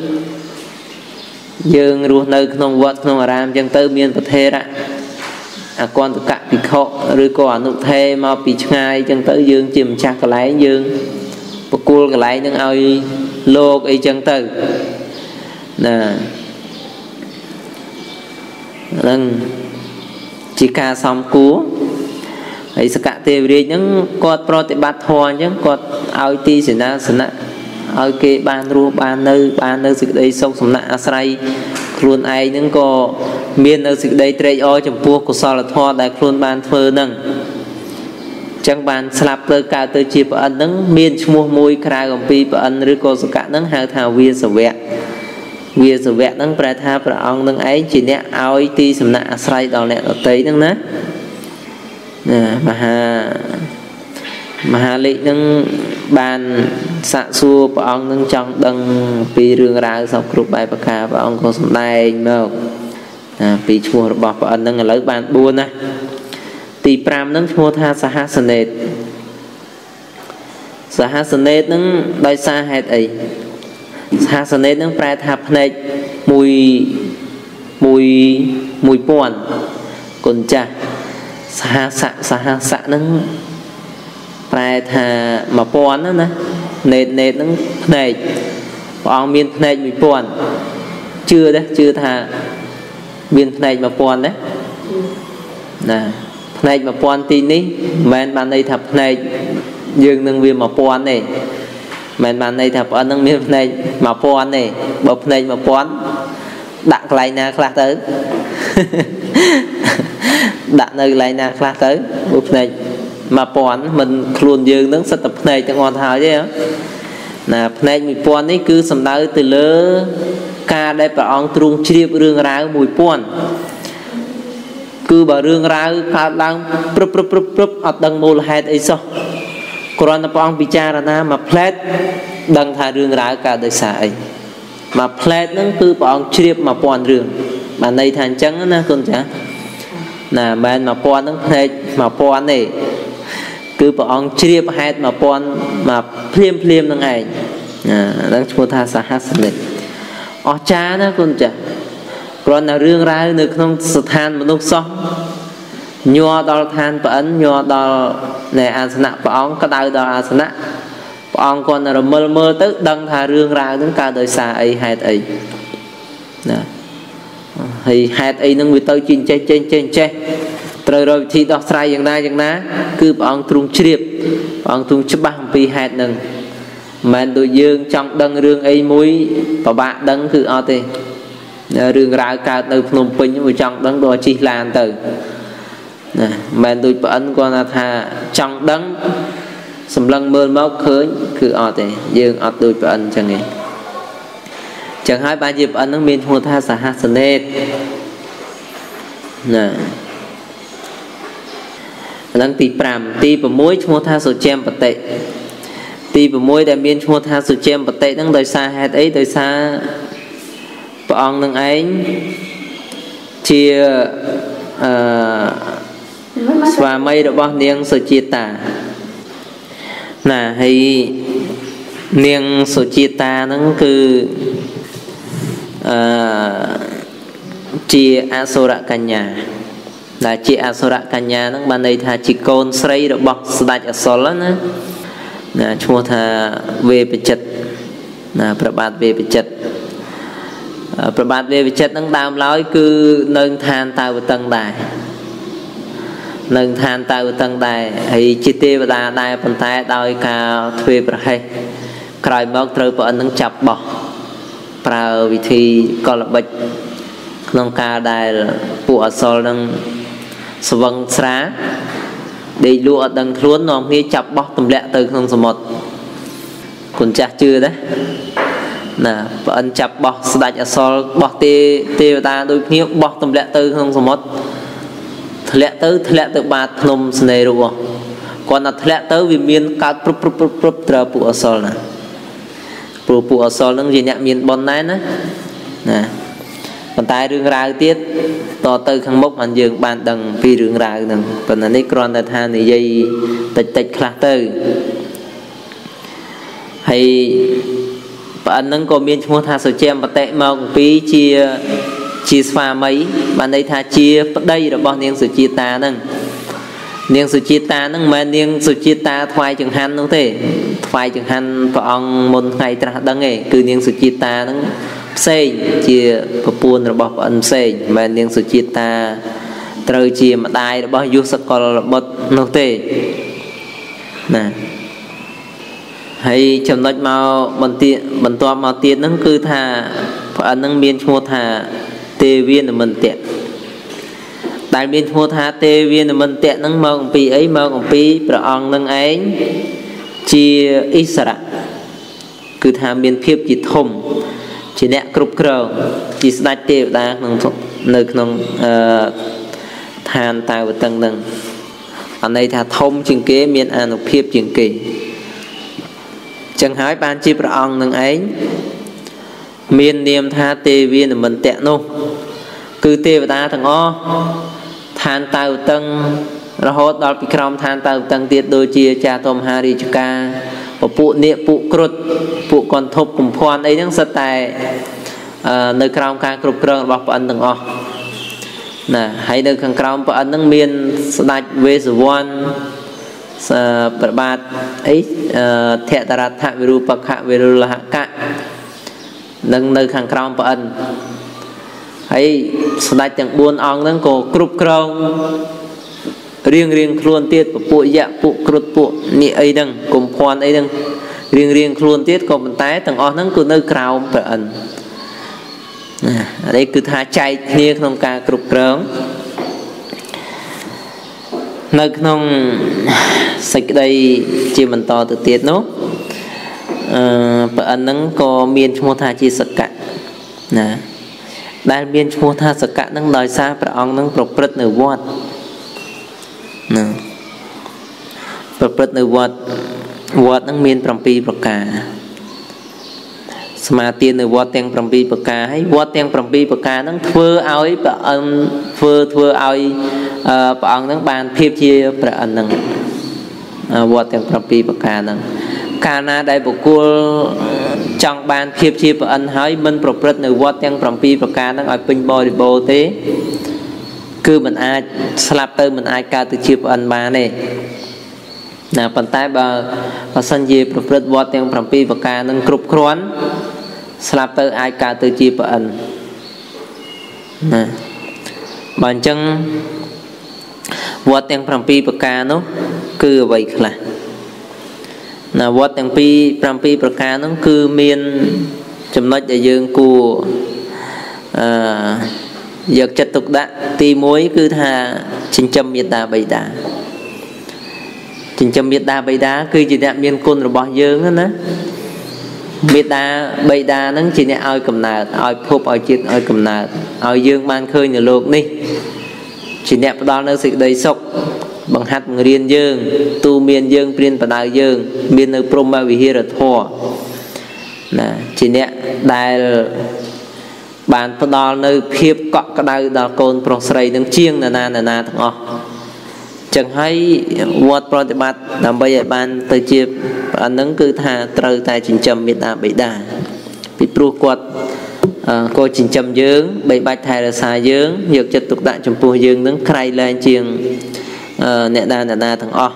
យើងរស់នៅក្នុងវត្តក្នុងអារាមចឹងទៅមានប្រធេរៈអគន្តកៈភិក្ខុឬក៏អនុថេមកពីឆ្ងាយចឹងទៅយើងជាម្ចាស់កន្លែងយើងបកគលកន្លែងនឹងឲ្យលោកអីចឹងទៅណានឹងជាការសំគួរហើយសកទេវរាជហ្នឹងគាត់ប្រតិបត្តិធម៌អញ្ចឹងគាត់ឲ្យទីសេនាសនៈឲ្យគេបានរស់បាននៅសេចក្តីសុខសំណាក់អាស្រ័យខ្លួនឯងហ្នឹងក៏មាននៅសេចក្តីត្រេកអរចំពោះកុសលធម៌ដែលខ្លួនបានធ្វើហ្នឹងអញ្ចឹងបានស្លាប់ទៅកើតទៅជាព្រះអិនហ្នឹងមានឈ្មោះមួយក្រៅអំពីព្រះអិនឬក៏សកៈហ្នឹងហៅថាវាសវៈហ្នឹងប្រែថាព្រះអង្គនឹងឯងជាអ្នកឲ្យទីសំណាក់អាស្រ័យដល់អ្នកដទៃហ្នឹងណាមហាលេខនឹងបានសាកសួរព្រះអង្គនឹងចង់ដឹងពីរឿងរ៉ាវសពគ្រប់បែបប្រការព្រះអង្គក៏សម្ដែងមកពីឈ្មោះរបស់ព្រះអិននឹងឥឡូវបាន4ណាទី5នឹងឈ្មោះថាសហសនេតនឹងដោយសារហេតុអីសហសនេតនឹងប្រែថាភ្នែក1000គុណចាស់សហសៈនឹងប្រែថា1000ណានេតនឹងភ្នែកព្រះអង្គមានភ្នែក1000ជឿថាមានភ្នែក1000ណាភ្នែក1000ទីនេះមិនមែនបានន័យថាភ្នែកយើងនឹងវា1000ទេមិនបានន័យថាព្រះអិននឹងមានភ្នែក1000ទេបើភ្នែក1000ដាក់កន្លែងណាខ្លះទៅដាក់នៅកន្លែងណាខ្លះទៅបើភ្នែក1000មិនខ្លួនយើងនឹងសិតតែភ្នែកទាំងអស់ហើយទេណាភ្នែក1000នេះគឺសំដៅទៅលើការដែលព្រះអង្គទ្រង់ជ្រាបរឿងរ៉ាវ1000គឺបើរឿងរ៉ាវកើតឡើងព្រឹបអត់ដឹងមូលហេតុអីសោះគ្រាន់តែព្រះអង្គពិចារណាមួយផ្លែតដឹងថារឿងរ៉ាវកើតដោយសារអីមួយផ្លែតហ្នឹងគឺព្រះអង្គជ្រាប1000រឿងបានន័យថាអញ្ចឹងណាគុណចាស់ណាមិនមែន1000ហ្នឹងភ្នែក1000ទេគឺព្រះអង្គជ្រាបហេតុ1000មកភ្លាមនឹងឯងហ្នឹងឈ្មោះថាសហសនិកអស្ចារ្យណាគុណចាស់គ្រាន់តែរឿងរ៉ាវនៅក្នុងស្ថានមនុស្សសោះញ័រដល់ឋានព្រះអិនញ័រដល់នៃអាសនៈព្រះអង្គក្តៅដល់អាសនៈព្រះអង្គគាត់រមិលមើលទៅដឹងថារឿងរ៉ាវហ្នឹងកើតដោយសារអីហេតុអីណាហើយហេតុអីហ្នឹងវាទៅចេះត្រូវរកវិធីដោះស្រាយយ៉ាងណាគឺព្រះអង្គទ្រង់ជ្រាបព្រះអង្គទ្រង់ច្បាស់អំពីហេតុហ្នឹងមិនមែនដូចយើងចង់ដឹងរឿងអីមួយពិបាកដឹងគឺអត់ទេរឿងរ៉ាវកើតនៅភ្នំពេញមកចង់ដឹងដល់ជិះឡានទៅណាមិនដូចព្រះអិនគាត់ថាចង់ដឹងសម្លឹងមើលមកឃើញគឺអត់ទេយើងអត់ដូចព្រះអិនអញ្ចឹងទេចឹងហើយបានជាព្រះអិននឹងមានឈ្មោះថាសហសនេតណាហ្នឹងទី5ទី6ឈ្មោះថាសុជាមបតិទី6ដែលមានឈ្មោះថាសុជាមបតិហ្នឹងដោយសារហេតុអីដោយសារព្រះអង្គនឹងឯងជាស្វាមីរបស់នាងសុជាតាណាហើយនាងសុជាតាហ្នឹងគឺជាអសុរកញ្ញា là chị Asura Kanya nó ban đây tha chỉ côn sấy rồi bọc sạch ở sol đó nè chua tha về bị chật nè bạt về bị chật bạt về bị chật nó đam lối cứ nâng than tao với tầng đài nâng than tao với tầng đài hay chi tiêu và đài phần tay đôi cả thuê bờ hay cài bọc trời bọn nó chập bọc vào vị thi còn là bạch nông ca đài của sol đang vâng xá để lụa đằng luôn nó nghe chập bóc tầm lẹ từ không số một còn chắc chưa đấy nè bọn chập bóc sạch ở sol bóc tê ta đôi khi bóc tầm lẹ từ không số một lẹ từ ba nôm này rồi còn là lẹ từ vì miền cao prup tra của sol nè của sol nó gì nhẹ miền bon này nè còn tại rừng rau tiết to từ khăn mốc anh dương ban đằng phi rừng rau nè còn anh ấy còn là than thì dây tịch khát từ hay bạn nâng có miên mua tha sầu chem và tệ màu phí chia pha mấy bạn đây tha chia đây là bao nhiêu sự chia ta nâng niên sự chia ta nâng mà niên sự chia ta thoại chừng han đúng thế thoại chừng han và ông một ngày tra đăng nghề cứ niên sự chia ta nâng xây chia buồn rồi bỏ ẩn xây mà niên sự chia ta trời chia mà đai bao nhiêu sắc còn bật nó thế nè hay chấm nói màu bần to màu tiền nó cứ thà phải nâng miên mua thà tê viên là mình tiện đại miên mua thà tê viên là mình tiện nâng màu pi ấy màu pi rồi ông nâng ấy chia Israel cứ thà miên phiếp chỉ thông chỉ nẹt cướp cờ chỉ sạch tiêu ta nơiក្នុងthan tài và tầng nâng anh đây thà thông chừng kế miên an phiếp chừng kỳ chẳng hỏi ban chi bà ông nâng ấy miên niềm tha tê viên là mình tẹn nô cứ tê và ta thằng o than tàu tân rồi hốt đó bị krom than tàu tân tiết đôi chia cha tôm hari chaka và phụ niệm phụ cột phụ còn thục cùng khoan ấy những sật tài nơi krom ca cột cờ bọc anh thằng o nè hãy nơi khang krom và anh nâng miên sạch về sự quan bạt ấy thẹn tà rát hạ viru bạc hạ viru là hạ cạn nâng nơi khang krom và ân ấy sạch chẳng buồn ong nâng cổ cướp krong riêng luôn tiết của bộ dạ bộ cột bộ nị ấy nâng cùng khoan ấy nâng riêng luôn tiết còn mình tái thằng o nâng của nơi krom và ân đây cứ tha chạy kia không ca cướp krong nơiក្នុងសេចក្តីជាបន្តទៅទៀតនោះព្រះអិនហ្នឹងក៏មានឈ្មោះថាជាសកៈណាដែលមានឈ្មោះថាសកៈហ្នឹងដោយសារព្រះអង្គហ្នឹងប្រព្រឹត្តនៅវត្តណាប្រព្រឹត្តនៅវត្តហ្នឹងមាន7ប្រការសមាទាននៅវត្តទាំង7ប្រការហើយវត្តទាំង7ប្រការហ្នឹងធ្វើឲ្យព្រះអង្គធ្វើឲ្យព្រះអង្គហ្នឹងបានភាពជាព្រះអិនហ្នឹងវត្តទាំង7ប្រការហ្នឹងកាលណាដែលបុគ្គលចង់បានភាពជាព្រះអិនហើយមិនប្រព្រឹត្តនៅវត្តទាំង7ប្រការហ្នឹងឲ្យពេញបរិបូរណ៍ទេគឺមិនអាចស្លាប់ទៅមិនអាចកើតទៅជាព្រះអិនបានទេណាប៉ុន្តែបើសិនជាប្រព្រឹត្តវត្តទាំង7ប្រការហ្នឹងគ្រប់គ្រាន់ស្លាប់ទៅអាចកើតទៅជាព្រះអិនណាបើអញ្ចឹងវត្តទាំង7ប្រការនោះគឺអ្វីខ្លះណាវត្តទាំង7ប្រការនោះគឺមានចំណុចដែលយើងគួរយកចិត្តទុកដាក់ទី1គឺថាចិញ្ចឹមមេត្តាបិតាចិញ្ចឹមមេត្តាបិតាគឺជាអ្នកមានគុណរបស់យើងណាមេត្តាបិតាហ្នឹងជាអ្នកឲ្យកំណើតឲ្យភពឲ្យជាតិឲ្យកំណើតឲ្យយើងបានឃើញនៅโลกនេះជាអ្នកផ្ដល់នៅសេចក្តីសុខបង្ហាត់បង្រៀនយើងទូមានយើងព្រានបដៅយើងមាននៅព្រហ្មវិហារធម៌ណាជាអ្នកដែលបានផ្ដល់នៅភាពកក់ក្ដៅដល់កូនប្រុសស្រីនឹងជាងណាទាំងអស់ចឹងហើយវត្តប្រតិបត្តិដើម្បីឲ្យបានទៅជាអានឹងគឺថាត្រូវតែចិញ្ចឹមមេត្តាបិតាពីព្រោះគាត់ cô chỉnh châm dương bảy bạch thay là xài dương nhược chất tục đại trong pua dương nâng khai lên chiêng nè đa thằng o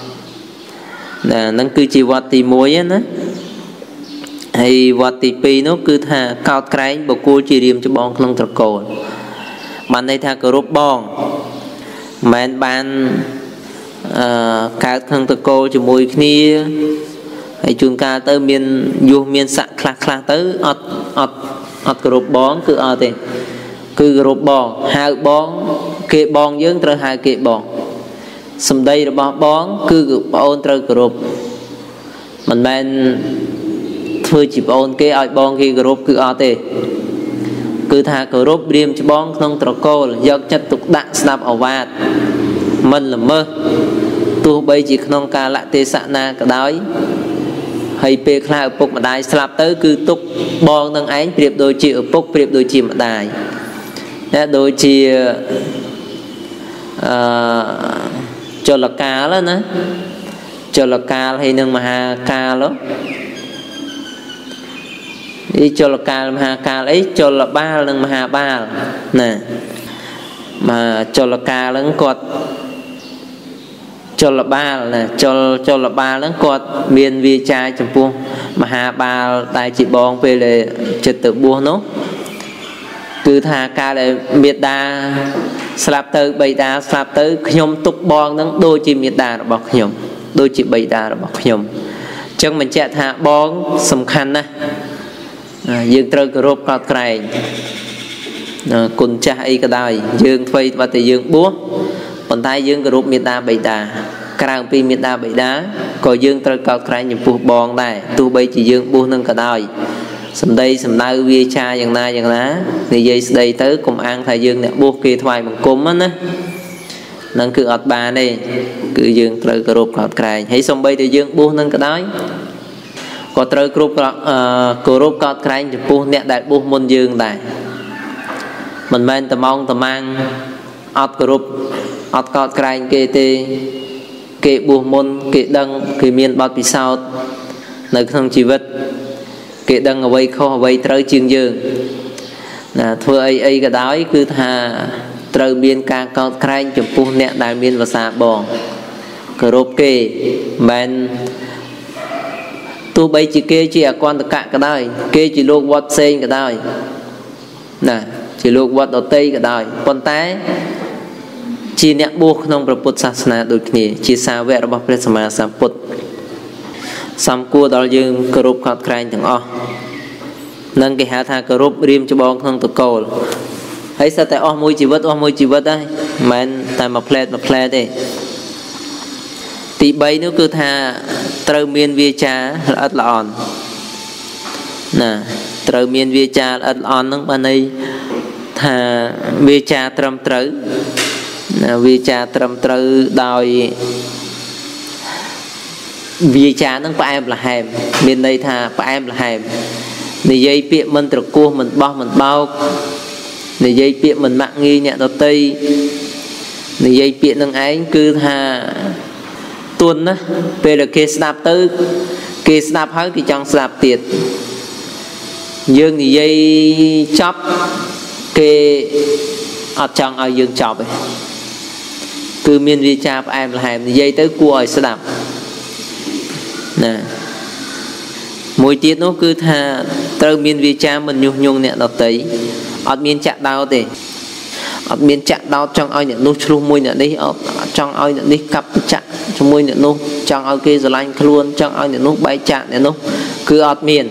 nâng cứ chỉ vật thì muối á hay vật thì pi nó cứ thà cao cái bộ cô chỉ điểm cho bong không thật cổ bạn đây thà cờ rốt bong men ban các thằng thật cổ cho mùi kia hay chun ca tới miền du miền sạ khla tới ọt cờ rốt bong cứ ở thì cứ cờ rốt bong hai bong kệ bong dưỡng trời hai kệ bong sầm đây là bong cứ ôn trời cờ rốt mình men thôi chỉ ôn cái ai bong khi group cứ ở đây cứ thà group điểm cho bong không trò cô do chất tục đạn snap ở vạt mình là mơ tu bây chỉ không ca lại tê sạ na cả đói hay pe khai ở phục mà đài slap tới cứ tục bong nâng ánh điệp đôi chị ở phục điệp đôi chị mà đài đôi chị cho là ca đó nè cho là ca hay nâng mà ha ca đó đi cho là ca mà ca ấy cho là ba lần mà ba nè mà cho là ca lẫn quạt cho là ba nè cho là ba lẫn quạt miền vi trai chấm buông mà ba tại chị bong về là trật tự buông nó cứ thà ca để miệt đa slap tới bảy đa slap tới nhom tục bong nó đôi chị miệt đa bọc nhom đôi chị bảy đa bọc nhom chẳng mình chạy thà bong sầm khăn nè dương trời cờ rốt cọt cày cùng cha ấy cái đài dương phơi và từ dương búa còn tay dương cờ rốt miệt đa bảy đá càng pi miệt đa bảy đá còn dương trời cọt cày những buộc bòn này tu bây chỉ dương búa nâng cả đài sầm đây sầm nay vi cha dạng ná thì dây đây tới cùng ăn thầy dương nè buộc kia thoại bằng cốm á nè nâng cứ ọt ba này cứ dương trời cờ rốt cọt cày thấy xong bây từ dương búa nâng cả đài có trời group group cọt cày chụp buh nè đại buh môn dương đại mình men tầm mong tầm mang ọt group ọt cọt cày kê tê kê buh môn kê đăng kê miền bát bị sao nơi không chỉ vật kê đăng ở vây kho ở vây trời chiêng dương là thưa ấy cái đói cứ thà trời miền ca cọt cày chụp buh nè đại miền và xa bò group kê men tu bây chỉ kê chỉ à con tất cả cái đời kê chỉ luộc vót sen cái đời nè chỉ luộc vót đầu tây cái đời con té chỉ nhẹ buộc trongประពុទ្ធសាសនាដូចគ្នាជាសាវករបស់ព្រះសម្មាសម្ពុទ្ធសំគួរដល់យើងគោរពខត់ក្រែងទាំងអស់នឹងគេហៅថាគោរពរៀមច្បងក្នុងតកូលហើយសិតតែអស់មួយជីវិតហើយមិនមែនតែមួយផ្លែតទេទី3នោះគឺថាត្រូវមានវាចាល្អិតល្អន់ណាត្រូវមានវាចាល្អិតល្អន់ហ្នឹងបានន័យថាវាចាត្រឹមត្រូវណាវាចាត្រឹមត្រូវដោយវាចាហ្នឹងផ្អែមល្ហែមមានន័យថាផ្អែមល្ហែមនិយាយពាក្យមិនត្រគោះមិនបោះមិនបោកនិយាយពាក្យមិនមាក់ងាយអ្នកដទៃនិយាយពាក្យនឹងឯងគឺថាtuôn á, về là kê snap hết cái trong snap tiệt, dương thì dây chop kê ở trong ở dương chop ấy, cứ miền vi cha em là hàm thì dây tới cua ở snap, nè, mỗi tiết nó cứ tha từ miền vi cha mình nhung nè đọc tới, ở miền chạ đau thì miền chạ đau trong ai nhận nút luôn môi nhận đi trong ai nhận đi cặp chạ trong môi nhận nút trong ai kia rồi anh luôn trong ai nhận nút bay chạ nhận nút cứ ở miền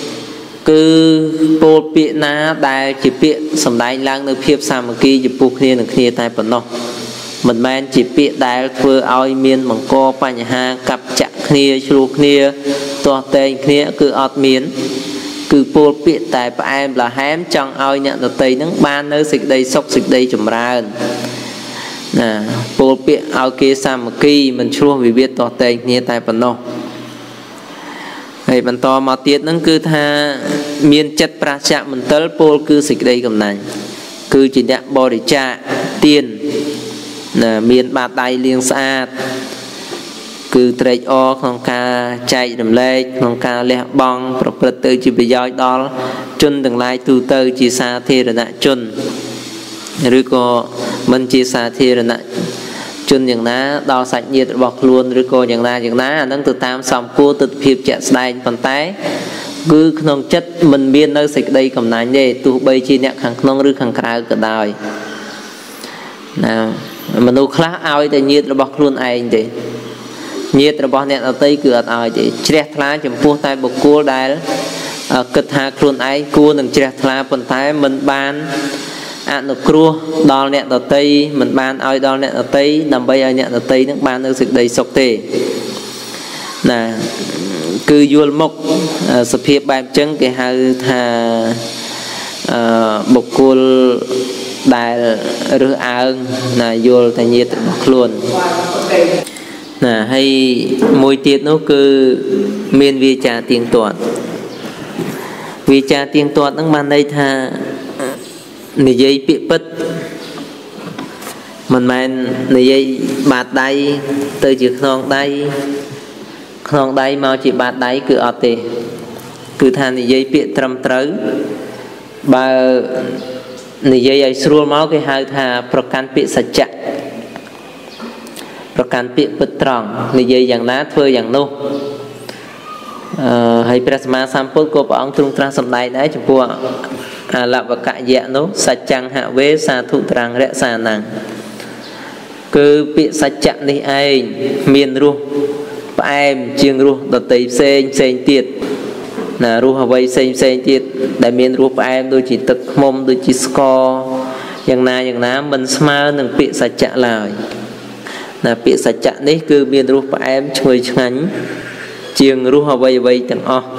cứ bột bịa ná đài chỉ bịa sầm đai lang nơi phiệp sam kia chỉ buộc kia tai phần nọ mình men chỉ bịa đài vừa ai miền bằng co pa nhà ha cặp chạ kia chua kia to tên kia cứ ở miền cứ bột bịa tại em là hém trong ai nhận được tây nắng ban nơi xịt đây sốc xịt đây chùm ra nè bột bịa ao kia sam kia mình chua vì biết to tên kia tai phần nọ hay bạn to mà tiết nó cứ tha miền chất pra chạm mình tới pol cứ xịt đây cầm này cứ chỉ đẹp bò để trả tiền nè miền ba tay liên xa cứ trade o không ca chạy đầm lệ không ca lẹ bongประพฤติជាប្រយោជន៍ដល់ជនទាំងឡាយទូទៅជាសាធារណជនឬក៏មិនជាសាធារណជនយ៉ាងណាដល់សាច់ញាតិរបស់ខ្លួនឬក៏យ៉ាងណាអាហ្នឹងទៅតាមសំគួរទិដ្ឋភាពជាក់ស្ដែងប៉ុន្តែគឺក្នុងចិត្តមិនមាននៅសេចក្តីកំណាញ់ទេទោះបីជាអ្នកខាងក្នុងឬខាងក្រៅក៏ដោយណាមនុស្សខ្លះឲ្យតែញាតិរបស់ខ្លួនឯងទេញាតិរបស់អ្នកដទៃគឺអត់ឲ្យទេជ្រះថ្លាចំពោះតែបុគ្គលដែលគិតថាខ្លួនឯងគួរនឹងជ្រះថ្លាប៉ុន្តែមិនបានអនុគ្រោះដល់អ្នកដទៃមិនបានឲ្យដល់អ្នកដទៃដើម្បីឲ្យអ្នកដទៃនឹងបាននៅសេចក្តីសុខទេណាគឺយល់មុខសភាពបែបចឹងគេហៅថាបុគ្គលដែលរើសអើងណាយល់តែញាតិរបស់ខ្លួនណាហើយមួយទៀតនោះគឺមានវាចាទៀងទាត់វាចាទៀងទាត់ហ្នឹងបានន័យថានិយាយពាក្យពិតមិនមែននិយាយបាតដៃទៅជាខ្នងដៃមកជាបាតដៃគឺអត់ទេគឺថានិយាយពាក្យត្រឹមត្រូវបើនិយាយឲ្យស្រួលមកគេហៅថាប្រកាន់ពាក្យសច្ចៈប្រកាន់ពាក្យពិតត្រង់និយាយយ៉ាងណាធ្វើយ៉ាងនោះហើយព្រះសម្មាសម្ពុទ្ធក៏ព្រះអង្គទ្រង់ត្រាស់សម្ដែងដែរចំពោះអលវកយៈនោះសច្ចង្ហវេសាធុត្រាំងរក្សាណੰគឺពាក្យសច្ចៈនេះឯងមានរសផ្អែមជាងរសដតីផ្សេងទៀតណារសអ្វីផ្សេងទៀតដែលមានរសផ្អែមដូចជាទឹកឃ្មុំដូចជាស្ករយ៉ាងណាមិនស្មើនឹងពាក្យសច្ចៈឡើយណាពាក្យសច្ចៈនេះគឺមានរសផ្អែមឈ្ងុយឆ្ងាញ់ជាងរសអ្វីទាំងអស់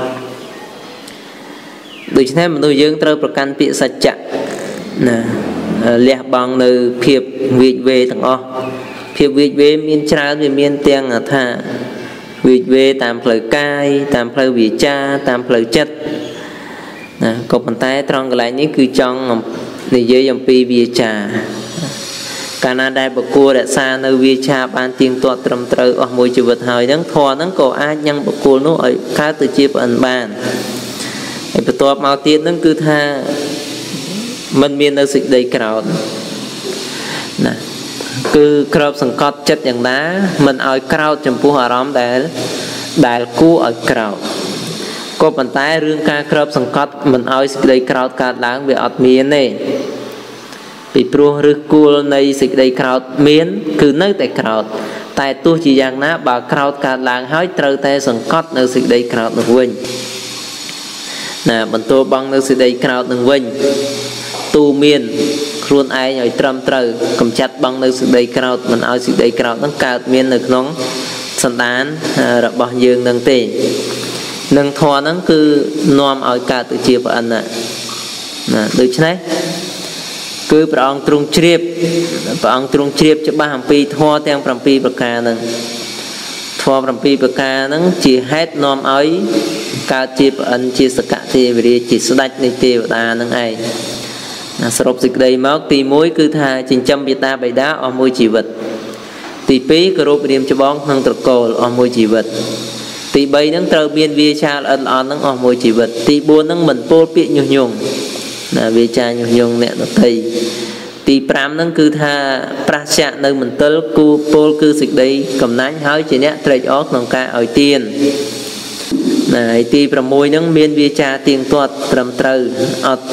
ដូច្នេះមនុស្សយើងត្រូវប្រកាន់ពាក្យសច្ចៈណាលះបង់នៅភាពវិវេទាំងអស់ភាពវិវេមានច្រើនវាមានទាំងថាវិវេតាមផ្លូវកាយតាមផ្លូវវាចាតាមផ្លូវចិត្តណាក៏ប៉ុន្តែត្រង់កន្លែងនេះគឺចង់និយាយអំពីវាចាកាលណាដែលបុគ្គលរក្សានៅវាចាបានទៀងទាត់ត្រឹមត្រូវអស់មួយជីវិតហើយហ្នឹងធម៌ហ្នឹងក៏អាចញ៉ាំងបុគ្គលនោះឲ្យកើតទៅជាប្អិនបានហើយបន្ទាប់មកទៀតហ្នឹងគឺថាมันមាននៅសេចក្តីក្រោធណាគឺក្របសង្កត់ចិត្តយ៉ាងណាមិនឲ្យក្រោធចំពោះអារម្មណ៍ដែលគួរឲ្យក្រោធក៏ប៉ុន្តែរឿងការក្របសង្កត់មិនឲ្យសេចក្តីក្រោធកើតឡើងវាអត់មានទេពីព្រោះឫសគល់នៃសេចក្តីក្រោធមានគឺនៅតែក្រោធតែទោះជាយ៉ាងណាបើក្រោធកើតឡើងហើយត្រូវតែសង្កត់នៅសេចក្តីក្រោធនោះវិញណាបន្ទោបង់នៅសេចក្តីក្រោធនឹងវិញទូមានខ្លួនឯងឲ្យត្រឹមត្រូវកំចាត់បង់នៅសេចក្តីក្រោធមិនឲ្យសេចក្តីក្រោធនឹងកើតមាននៅក្នុងសន្តានរបស់យើងនឹងទេនឹងធម៌ហ្នឹងគឺនាំឲ្យកើតទៅជាប្អិនណាដូច្នេះគឺព្រះអង្គទ្រង់ជ្រាបច្បាស់អំពីធម៌ទាំង7ប្រការហ្នឹងធម៌7ប្រការហ្នឹងជាហេតុនាំឲ្យកើតជាប្អិនជាសកទេវរាជជាស្ដេចនៃទេវតាហ្នឹងឯងណាសរុបសេចក្តីមកទី1គឺថាចិញ្ចឹមមាតាបិតាអស់មួយជីវិតទី2គោរពរាមច្បងក្នុងត្រកូលអស់មួយជីវិតទី3ហ្នឹងត្រូវមានវាចាល្អិតល្អន់ហ្នឹងអស់មួយជីវិតទី4ហ្នឹងមិនពោលពាក្យញុះញង់ណាវាចាញុះញង់អ្នកដទៃទី5ហ្នឹងគឺថាប្រឆៈនៅមន្ទិលគូពោលគឺសេចក្តីកំណាញ់ហើយជាអ្នកត្រេកអរក្នុងការឲ្យទានណាហើយទី6ហ្នឹងមានវាចាទៀងទាត់ត្រឹមត្រូវអត់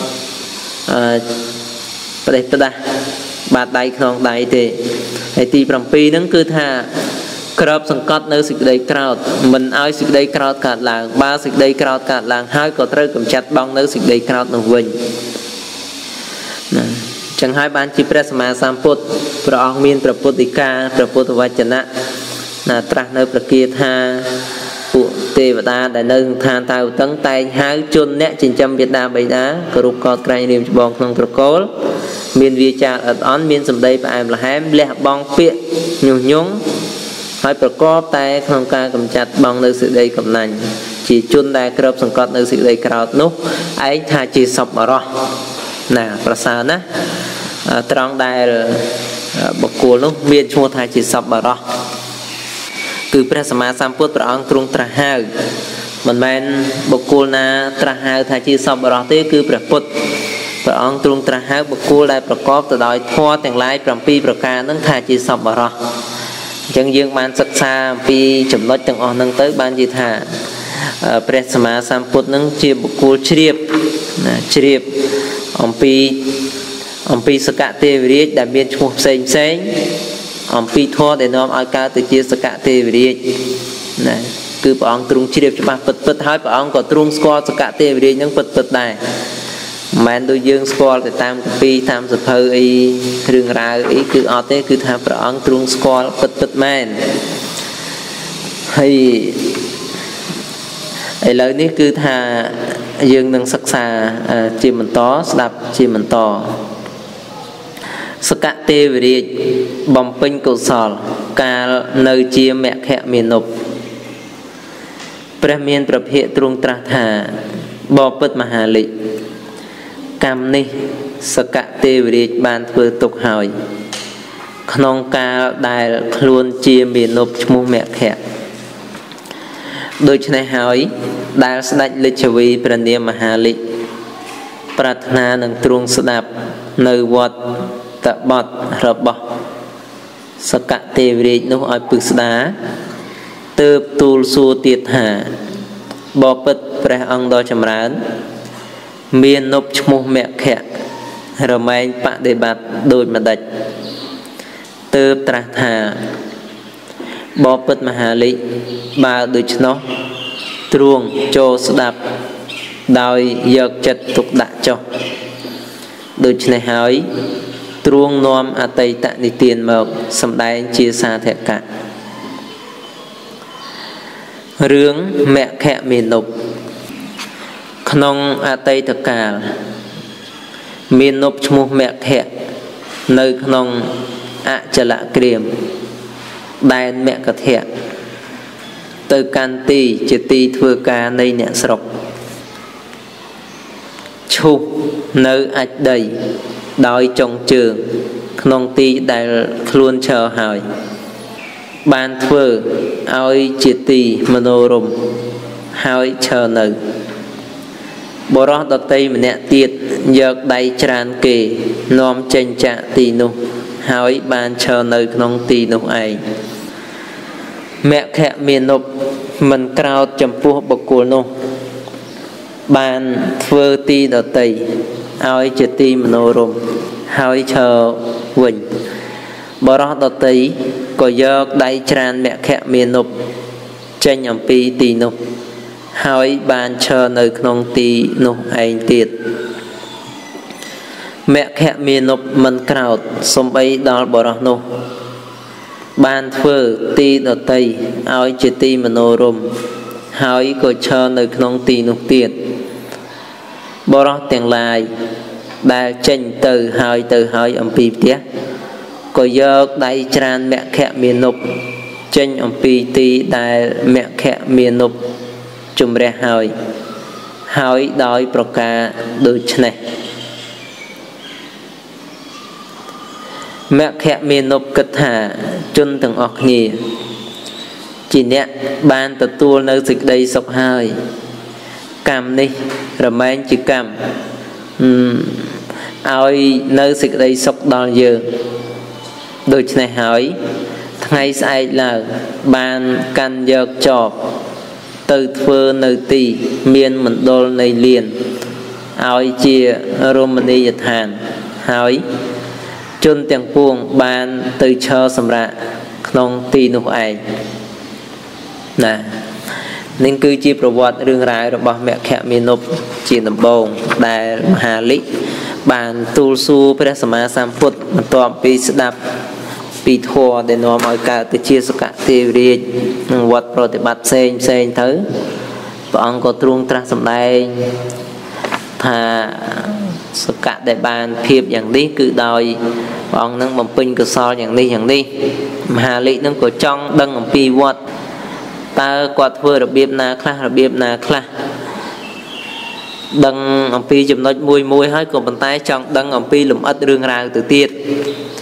ផ្ដេសផ្ដាស់បាតដៃក្នុងដៃទេហើយទី7ហ្នឹងគឺថាក្របសង្កត់នៅសេចក្តីក្រោធមិនឲ្យសេចក្តីក្រោធកើតឡើងបើសេចក្តីក្រោធកើតឡើងហើយក៏ត្រូវកម្ចាត់បង់នៅសេចក្តីក្រោធនោះវិញណាចឹងហើយបានជាព្រះសម្មាសម្ពុទ្ធព្រះអង្គមានព្រះពុទ្ធដីកាព្រះពុទ្ធវចនៈណាត្រាស់នៅប្រគាថាពួកទេវតាដែលនៅឋានតាវតឹងតែងហៅជនអ្នកចិញ្ចឹមមាតាបិតាគោរពកោតក្រែងរៀមច្បងក្នុងត្រកូលមានវាចាល្អិតល្អន់មានសម្ដីផ្អែមល្ហែមលះបង់ពាក្យញុះញង់ហើយប្រកបតែក្នុងការកម្ចាត់បង់នៅសេចក្តីកំណាញ់ជាជនដែលក្របសង្កត់នៅសេចក្តីក្រោធនោះឯងថាជាសប្បុរសណាប្រសើរណាស់ត្រង់ដែលបុគ្គលនោះមានឈ្មោះថាជាសប្បុរស cứព្រះសម្មាសម្ពុទ្ធព្រះអង្គទ្រង់ត្រាស់ហៅមិនមែនបុគ្គលណាត្រាស់ហៅថាជាសពបរោះទេគឺព្រះពុទ្ធព្រះអង្គទ្រង់ត្រាស់ហៅបុគ្គលដែលប្រកបទៅដោយធម៌ទាំងឡាយ7ប្រការនឹងថាជាសពបរោះអញ្ចឹងយើងបានសិក្សាអំពីចំណុចទាំងអស់ហ្នឹងទៅបាននិយាយថាព្រះសម្មាសម្ពុទ្ធនឹងជាបុគ្គលជ្រាបអំពីសកទេវរាជដែលមានឈ្មោះផ្សេងអំពីធម៌ដែលនាំឲ្យកើតទៅជាសកទេវរាជណាគឺព្រះអង្គទ្រង់ជ្រាបច្បាស់ពិតហើយព្រះអង្គក៏ទ្រង់ស្គាល់សកទេវរាជនឹងពិតដែរមិនមែនដូចយើងស្គាល់ទៅតាមគម្ពីរតាមសភៅអីរឿងរ៉ាវអីគឺអត់ទេគឺថាព្រះអង្គទ្រង់ស្គាល់ពិតមែនហើយឥឡូវនេះគឺថាយើងនឹងសិក្សាជាបន្តស្ដាប់ជាបន្តសកទេវរាជបំពេញកុសលកាលនៅជាមគ្គមានុបព្រះមានប្រភេទទ្រង់ត្រាស់ថាបពិតមហាលិកកម្មនេះសកទេវរាជបានធ្វើទុកហើយក្នុងកាលដែលខ្លួនជាមានុបឈ្មោះមគ្គដូច្នេះហើយដែលស្ដេចលិជ្ជវីព្រះនាមមហាលិកប្រាថ្នានឹងទ្រង់ស្ដាប់នៅវត្តតបតរបស់សកទេវរាជនោះឲ្យពិស្ដាទើបទូលសួរទៀតថាបពិតព្រះអង្គដ៏ចម្រើនមាននប់ឈ្មោះមគ្គរមែងបដិបត្តិដូចម្ដេចទើបត្រាស់ថាបពិតមហាលិកបើដូច្នោះទ្រង់ចូលស្ដាប់ដោយយកចិត្តទុកដាក់ចុះដូច្នេះហើយទ្រង់នាំអតីតនិទានមកសម្ដែងជាសាធកៈរឿងមគ្គមានុបក្នុងអតីតកាលមានុបឈ្មោះមគ្គនៅក្នុងអចលក្រាមដែនមគ្គធៈទៅកាន់ទីជាទីធ្វើការនៃអ្នកស្រុកឈូសនៅអាចដីដោយចុងជើងក្នុងទីដែលខ្លួនឈរហើយបានធ្វើឲ្យជាទីមនោរម្យហើយឈរនៅបរោះដតីម្នាក់ទៀតយកដៃច្រានគេនាំចេញចាក់ទីនោះហើយបានឈរនៅក្នុងទីនោះឯងមគ្គមានុបមិនក្រោតចំពោះបុគ្គលនោះបានធ្វើទីដតីឲ្យជាទីមនោរម្យហើយឈរវិញបរោះដតីក៏យកដៃច្រានមគ្គមានុបចេញអំពីទីនោះហើយបានឈរនៅក្នុងទីនោះឯងទៀតមគ្គមានុបមិនក្រោតសំបីដល់បរោះនោះបានធ្វើទីដតីឲ្យជាទីមនោរម្យហើយក៏ឈរនៅក្នុងទីនោះទៀតបរោះទាំងឡាយដែលចេញទៅហើយអំពីផ្ទះក៏យកដៃច្រានមគ្គមានុបចេញអំពីទីដែលមគ្គមានុបជំរះហើយដោយប្រការដូចនេះមគ្គមានុបគិតថាជនទាំងអស់គ្នាជាអ្នកបានទទួលនៅសេចក្តីសុខហើយកម្មនេះរមែងជាកម្មឲ្យនៅសេចក្តីសុខដល់យើងដូច្នេះហើយថ្ងៃស្អែកឡើងបានកាន់យកចបទៅធ្វើនៅទីមានមណ្ឌលនៃលានឲ្យជារមណីយដ្ឋានហើយជនទាំងពួងបានទៅឈរសម្រាកក្នុងទីនោះឯងណានេះគឺជាប្រវត្តិរឿងរ៉ាវរបស់មគ្គមានុបជាដំបូងដែលមហាលិកបានទូលសួរព្រះសម្មាសម្ពុទ្ធបន្ទាប់ពីស្ដាប់ពីធម៌ដែលនាំឲ្យកើតទៅជាសកទេវរាជនឹងវត្តប្រតិបត្តិផ្សេងទៅព្រះអង្គក៏ទ្រង់ត្រាស់សម្ដែងថាសកៈដែលបានភាពយ៉ាងនេះគឺដោយព្រះអង្គនឹងបំពេញកុសលយ៉ាងនេះមហាលិកនឹងក៏ចង់ដឹងអំពីវត្តតើគាត់ធ្វើរបៀបណាខ្លះដឹងអំពីចំណុចមួយហើយក៏ប៉ុន្តែចង់ដឹងអំពីលំអិតរឿងរ៉ាវទៅទៀត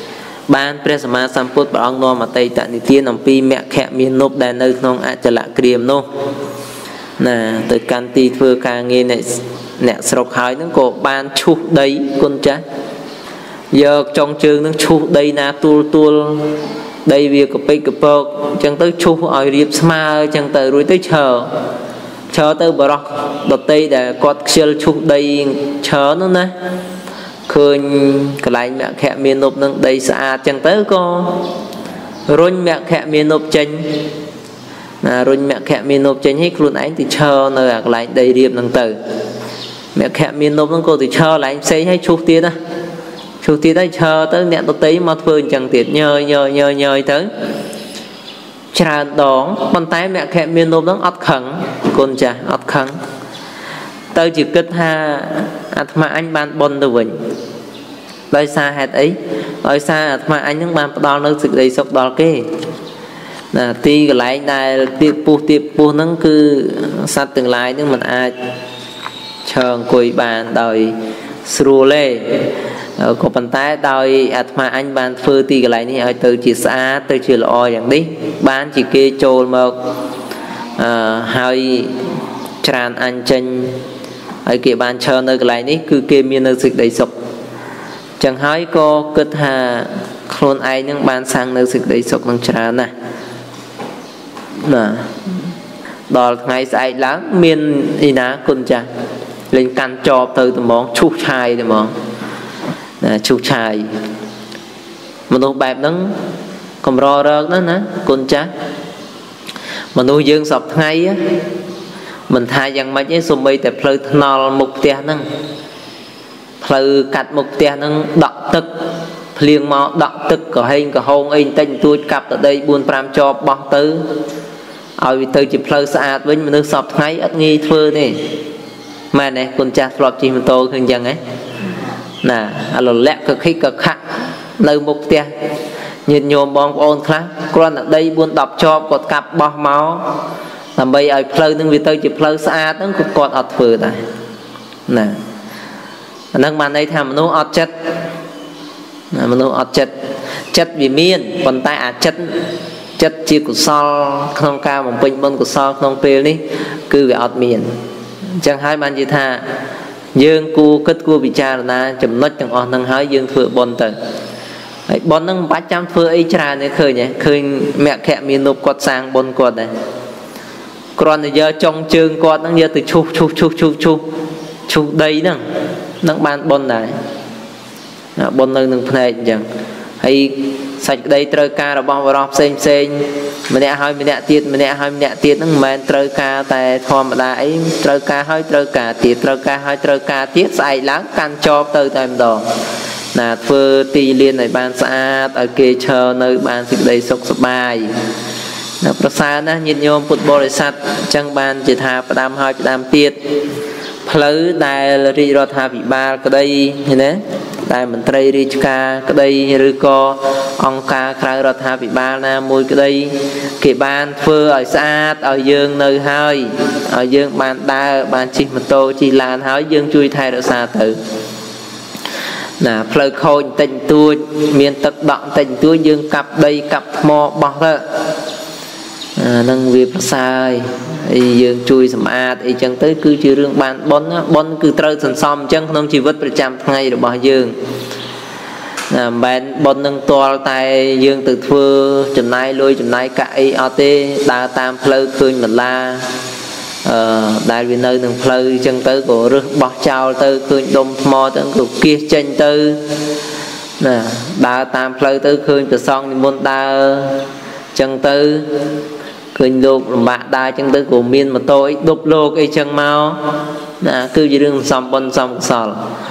banព្រះសម្មាសម្ពុទ្ធព្រះអង្គនាំអតីតនិទានអំពីមគ្គមាននប់ដែលនៅក្នុងអចលក្រាមនោះណាទៅកាន់ទីធ្វើការងារអ្នកស្រុកហើយនឹងក៏បានឈូសដីគុណចាស់យកចុងជើងនឹងឈូសដីណាទួលដីវាកពេចកពកអញ្ចឹងទៅឈូសឲ្យរៀបស្មើអញ្ចឹងទៅរួចទៅឈរទៅបរោះដតីដែលគាត់ខ្ជិលឈូសដីឈរនោះណាឃើញកន្លែងមគ្គមាននប់នឹងដីស្អាតអញ្ចឹងទៅក៏រុញមគ្គមាននប់ចេញណារុញមគ្គមាននប់ចេញឲ្យខ្លួនឯងទៅឈរនៅកន្លែងដីរៀបហ្នឹងទៅមគ្គមាននប់ហ្នឹងក៏ទៅឈរកន្លែងផ្សេងឲ្យឈូសទៀតណាឈូសទៀតឲ្យឈរទៅអ្នកដតីមកធ្វើអញ្ចឹងទៀតញយទៅច្រើនដងប៉ុន្តែមគ្គមាននប់ហ្នឹងអត់ខឹងគុណចាស់អត់ខឹងទៅជាគិតថាអាត្មាអញបានបុណ្យទៅវិញដោយសារហេតុអីដោយសារអាត្មាអញហ្នឹងបានផ្ដល់នៅសេចក្តីសុខដល់គេណាទីកន្លែងដែលទៀបពោះហ្នឹងគឺសត្វទាំងឡាយហ្នឹងមិនអាចឈរអង្គុយបានដោយស្រួលទេក៏ប៉ុន្តែដោយអាត្មាអញបានធ្វើទីកន្លែងនេះឲ្យទៅជាស្អាតទៅជាល្អយ៉ាងនេះបានជាគេចូលមកហើយច្រានអញចេញហើយគេបានឈរនៅកន្លែងនេះគឺគេមាននៅសេចក្តីសុខចឹងហើយក៏គិតថាខ្លួនឯងនឹងបានសាងនៅសេចក្តីសុខនឹងច្រើនណាស់ណាដល់ថ្ងៃស្អែកឡើងមានអីណាគុណចាស់លេងកាន់ចបទៅត្មងឈូសឆាយត្មងណាឈូសឆាយមនុស្សបែបហ្នឹងកម្ររកណាគុណចាស់មនុស្សយើងសពថ្ងៃមិនថាយ៉ាងម៉េចទេសូម្បីតែផ្លូវថ្នល់មុខផ្ទះហ្នឹងផ្លូវកាត់មុខផ្ទះហ្នឹងដក់ទឹកភ្លៀងមកដក់ទឹកក៏ហេងក៏ហូងអីបន្តិចបន្តួចកាប់ទៅដី 4-5 ចបបោះទៅឲ្យវាទៅជាផ្លូវស្អាតវិញមនុស្សសពថ្ងៃអត់ងាយធ្វើទេមែនទេគុណចាស់ធ្លាប់ជិះម៉ូតូឃើញអញ្ចឹងហ៎ណាអាលលាក់កខិកកខាក់នៅមុខផ្ទះញាតិញោមបងប្អូនខ្លះគ្រាន់តែដី 4-10 ចបគាត់កាប់បោះមកដើម្បីឲ្យផ្លូវនឹងវាទៅជាផ្លូវស្អាតហ្នឹងក៏គាត់អត់ធ្វើដែរណាអាហ្នឹងបានន័យថាមនុស្សអត់ចិត្តមនុស្សអត់ចិត្តវាមានប៉ុន្តែអាចិត្តជាកុសលក្នុងការបំពេញបុណ្យកុសលក្នុងពេលនេះគឺវាអត់មានអញ្ចឹងហើយបាននិយាយថាយើងគួរគិតគួរពិចារណាចំណុចទាំងអស់ហ្នឹងហើយយើងធ្វើបុណ្យទៅហើយបុណ្យហ្នឹងមិនបាច់ចាំធ្វើអីច្រើនទេឃើញមគ្គមាននប់គាត់សាងបុណ្យគាត់ដែរគ្រាន់តែយកចុងជើងគាត់ហ្នឹងយកទៅឈូសដីហ្នឹងបានបុណ្យដែរបុណ្យនៅនឹងភ្នែកអញ្ចឹងហើយសេចក្តីត្រូវការរបស់បរិសុទ្ធផ្សេងម្នាក់ហើយម្នាក់ទៀតម្នាក់ហើយម្នាក់ទៀតហ្នឹងមិនមែនត្រូវការតែធម្មតាអីត្រូវការហើយត្រូវការទៀតត្រូវការហើយត្រូវការទៀតស្អែកឡើងកាន់ចបទៅតែម្ដងណាធ្វើទីលានឲ្យបានស្អាតឲ្យគេឈរនៅបានសេចក្តីសុខសប្បាយណាប្រសើរណាស់ញាតិញោមពុទ្ធបរិស័ទអញ្ចឹងបានជាថាផ្ដាំហើយផ្ដាំទៀតផ្លូវដែលរាជរដ្ឋាភិបាលក្តីណាដែលមន្ត្រីរាជការក្តីឬក៏អង្គការក្រៅរដ្ឋាភិបាលណាមួយក្តីគេបានធ្វើឲ្យស្អាតឲ្យយើងនៅហើយឲ្យយើងបានដើរបានជិះម៉ូតូជិះឡានហើយយើងជួយថែរក្សាទៅណាផ្លូវខូចបន្តិចបន្តួចមានទឹកដក់បន្តិចបន្តួចយើងកាប់ដីកាប់ថ្មបោះទៅនឹងវាប្រសើរហើយយើងជួយសម្អាតអីចឹងទៅគឺជារឿងបានបុណ្យគឺត្រូវសន្សំអញ្ចឹងក្នុងជីវិតប្រចាំថ្ងៃរបស់យើងណាមិនមែនបុណ្យនឹងទាល់តែយើងទៅធ្វើចំណាយលុយចំណាយកាក់អីអត់ទេដើរតាមផ្លូវឃើញបន្លាដែលវានៅនឹងផ្លូវអញ្ចឹងទៅក៏រឹសបោះចោលទៅឃើញដុំថ្មទៅក៏គៀសចេញទៅណាដើរតាមផ្លូវទៅឃើញព្រះសង្ឃនិមន្តដើរអញ្ចឹងទៅឃើញលោករំបាក់ដើរអញ្ចឹងទៅក៏មានម៉ូតូអីដប់លោកអីចឹងមកណាគឺជារឿងសំបុណ្យសំកុសល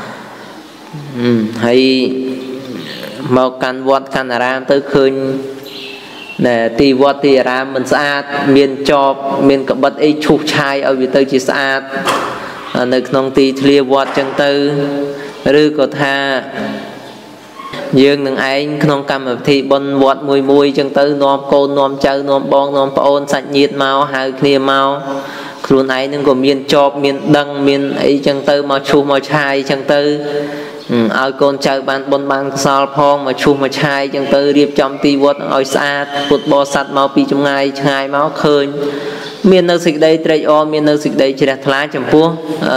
ហើយមកកាន់វត្តកាន់អារាមទៅឃើញទីវត្តទីអារាមមិនស្អាតមានចបមានកបិតអីឈូសឆាយឲ្យវាទៅជាស្អាតនៅក្នុងទីធ្លាវត្តចឹងទៅឬក៏ថាយើងនឹងឯងក្នុងកម្មវិធីបុណ្យវត្តមួយចឹងទៅនាំកូននាំចៅនាំបងនាំប្អូនសាច់ញាតិមកហៅគ្នាមកខ្លួនឯងនឹងក៏មានចបមានដឹងមានអីចឹងទៅមកឈូសមកឆាយចឹងទៅ ao con trai ban bôn ban sao phong mà chùm mà chai chẳng tới riệp trong ti vót oi xa bột bò sắt mau pi trong ngày máu khơi miền nơi xịt đây trai o miền nơi xịt đây chỉ đặt lá chấm pua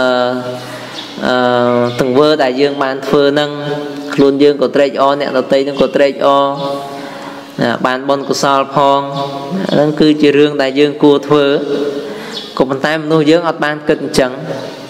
từng vơ đại dương ban phơ nâng luôn dương của trai o nè đầu tây của trai o ban bôn của sao phong nâng cứ chỉ riêng đại dương cua phơ của bàn tay mình nuôi dương ở ban cân trắng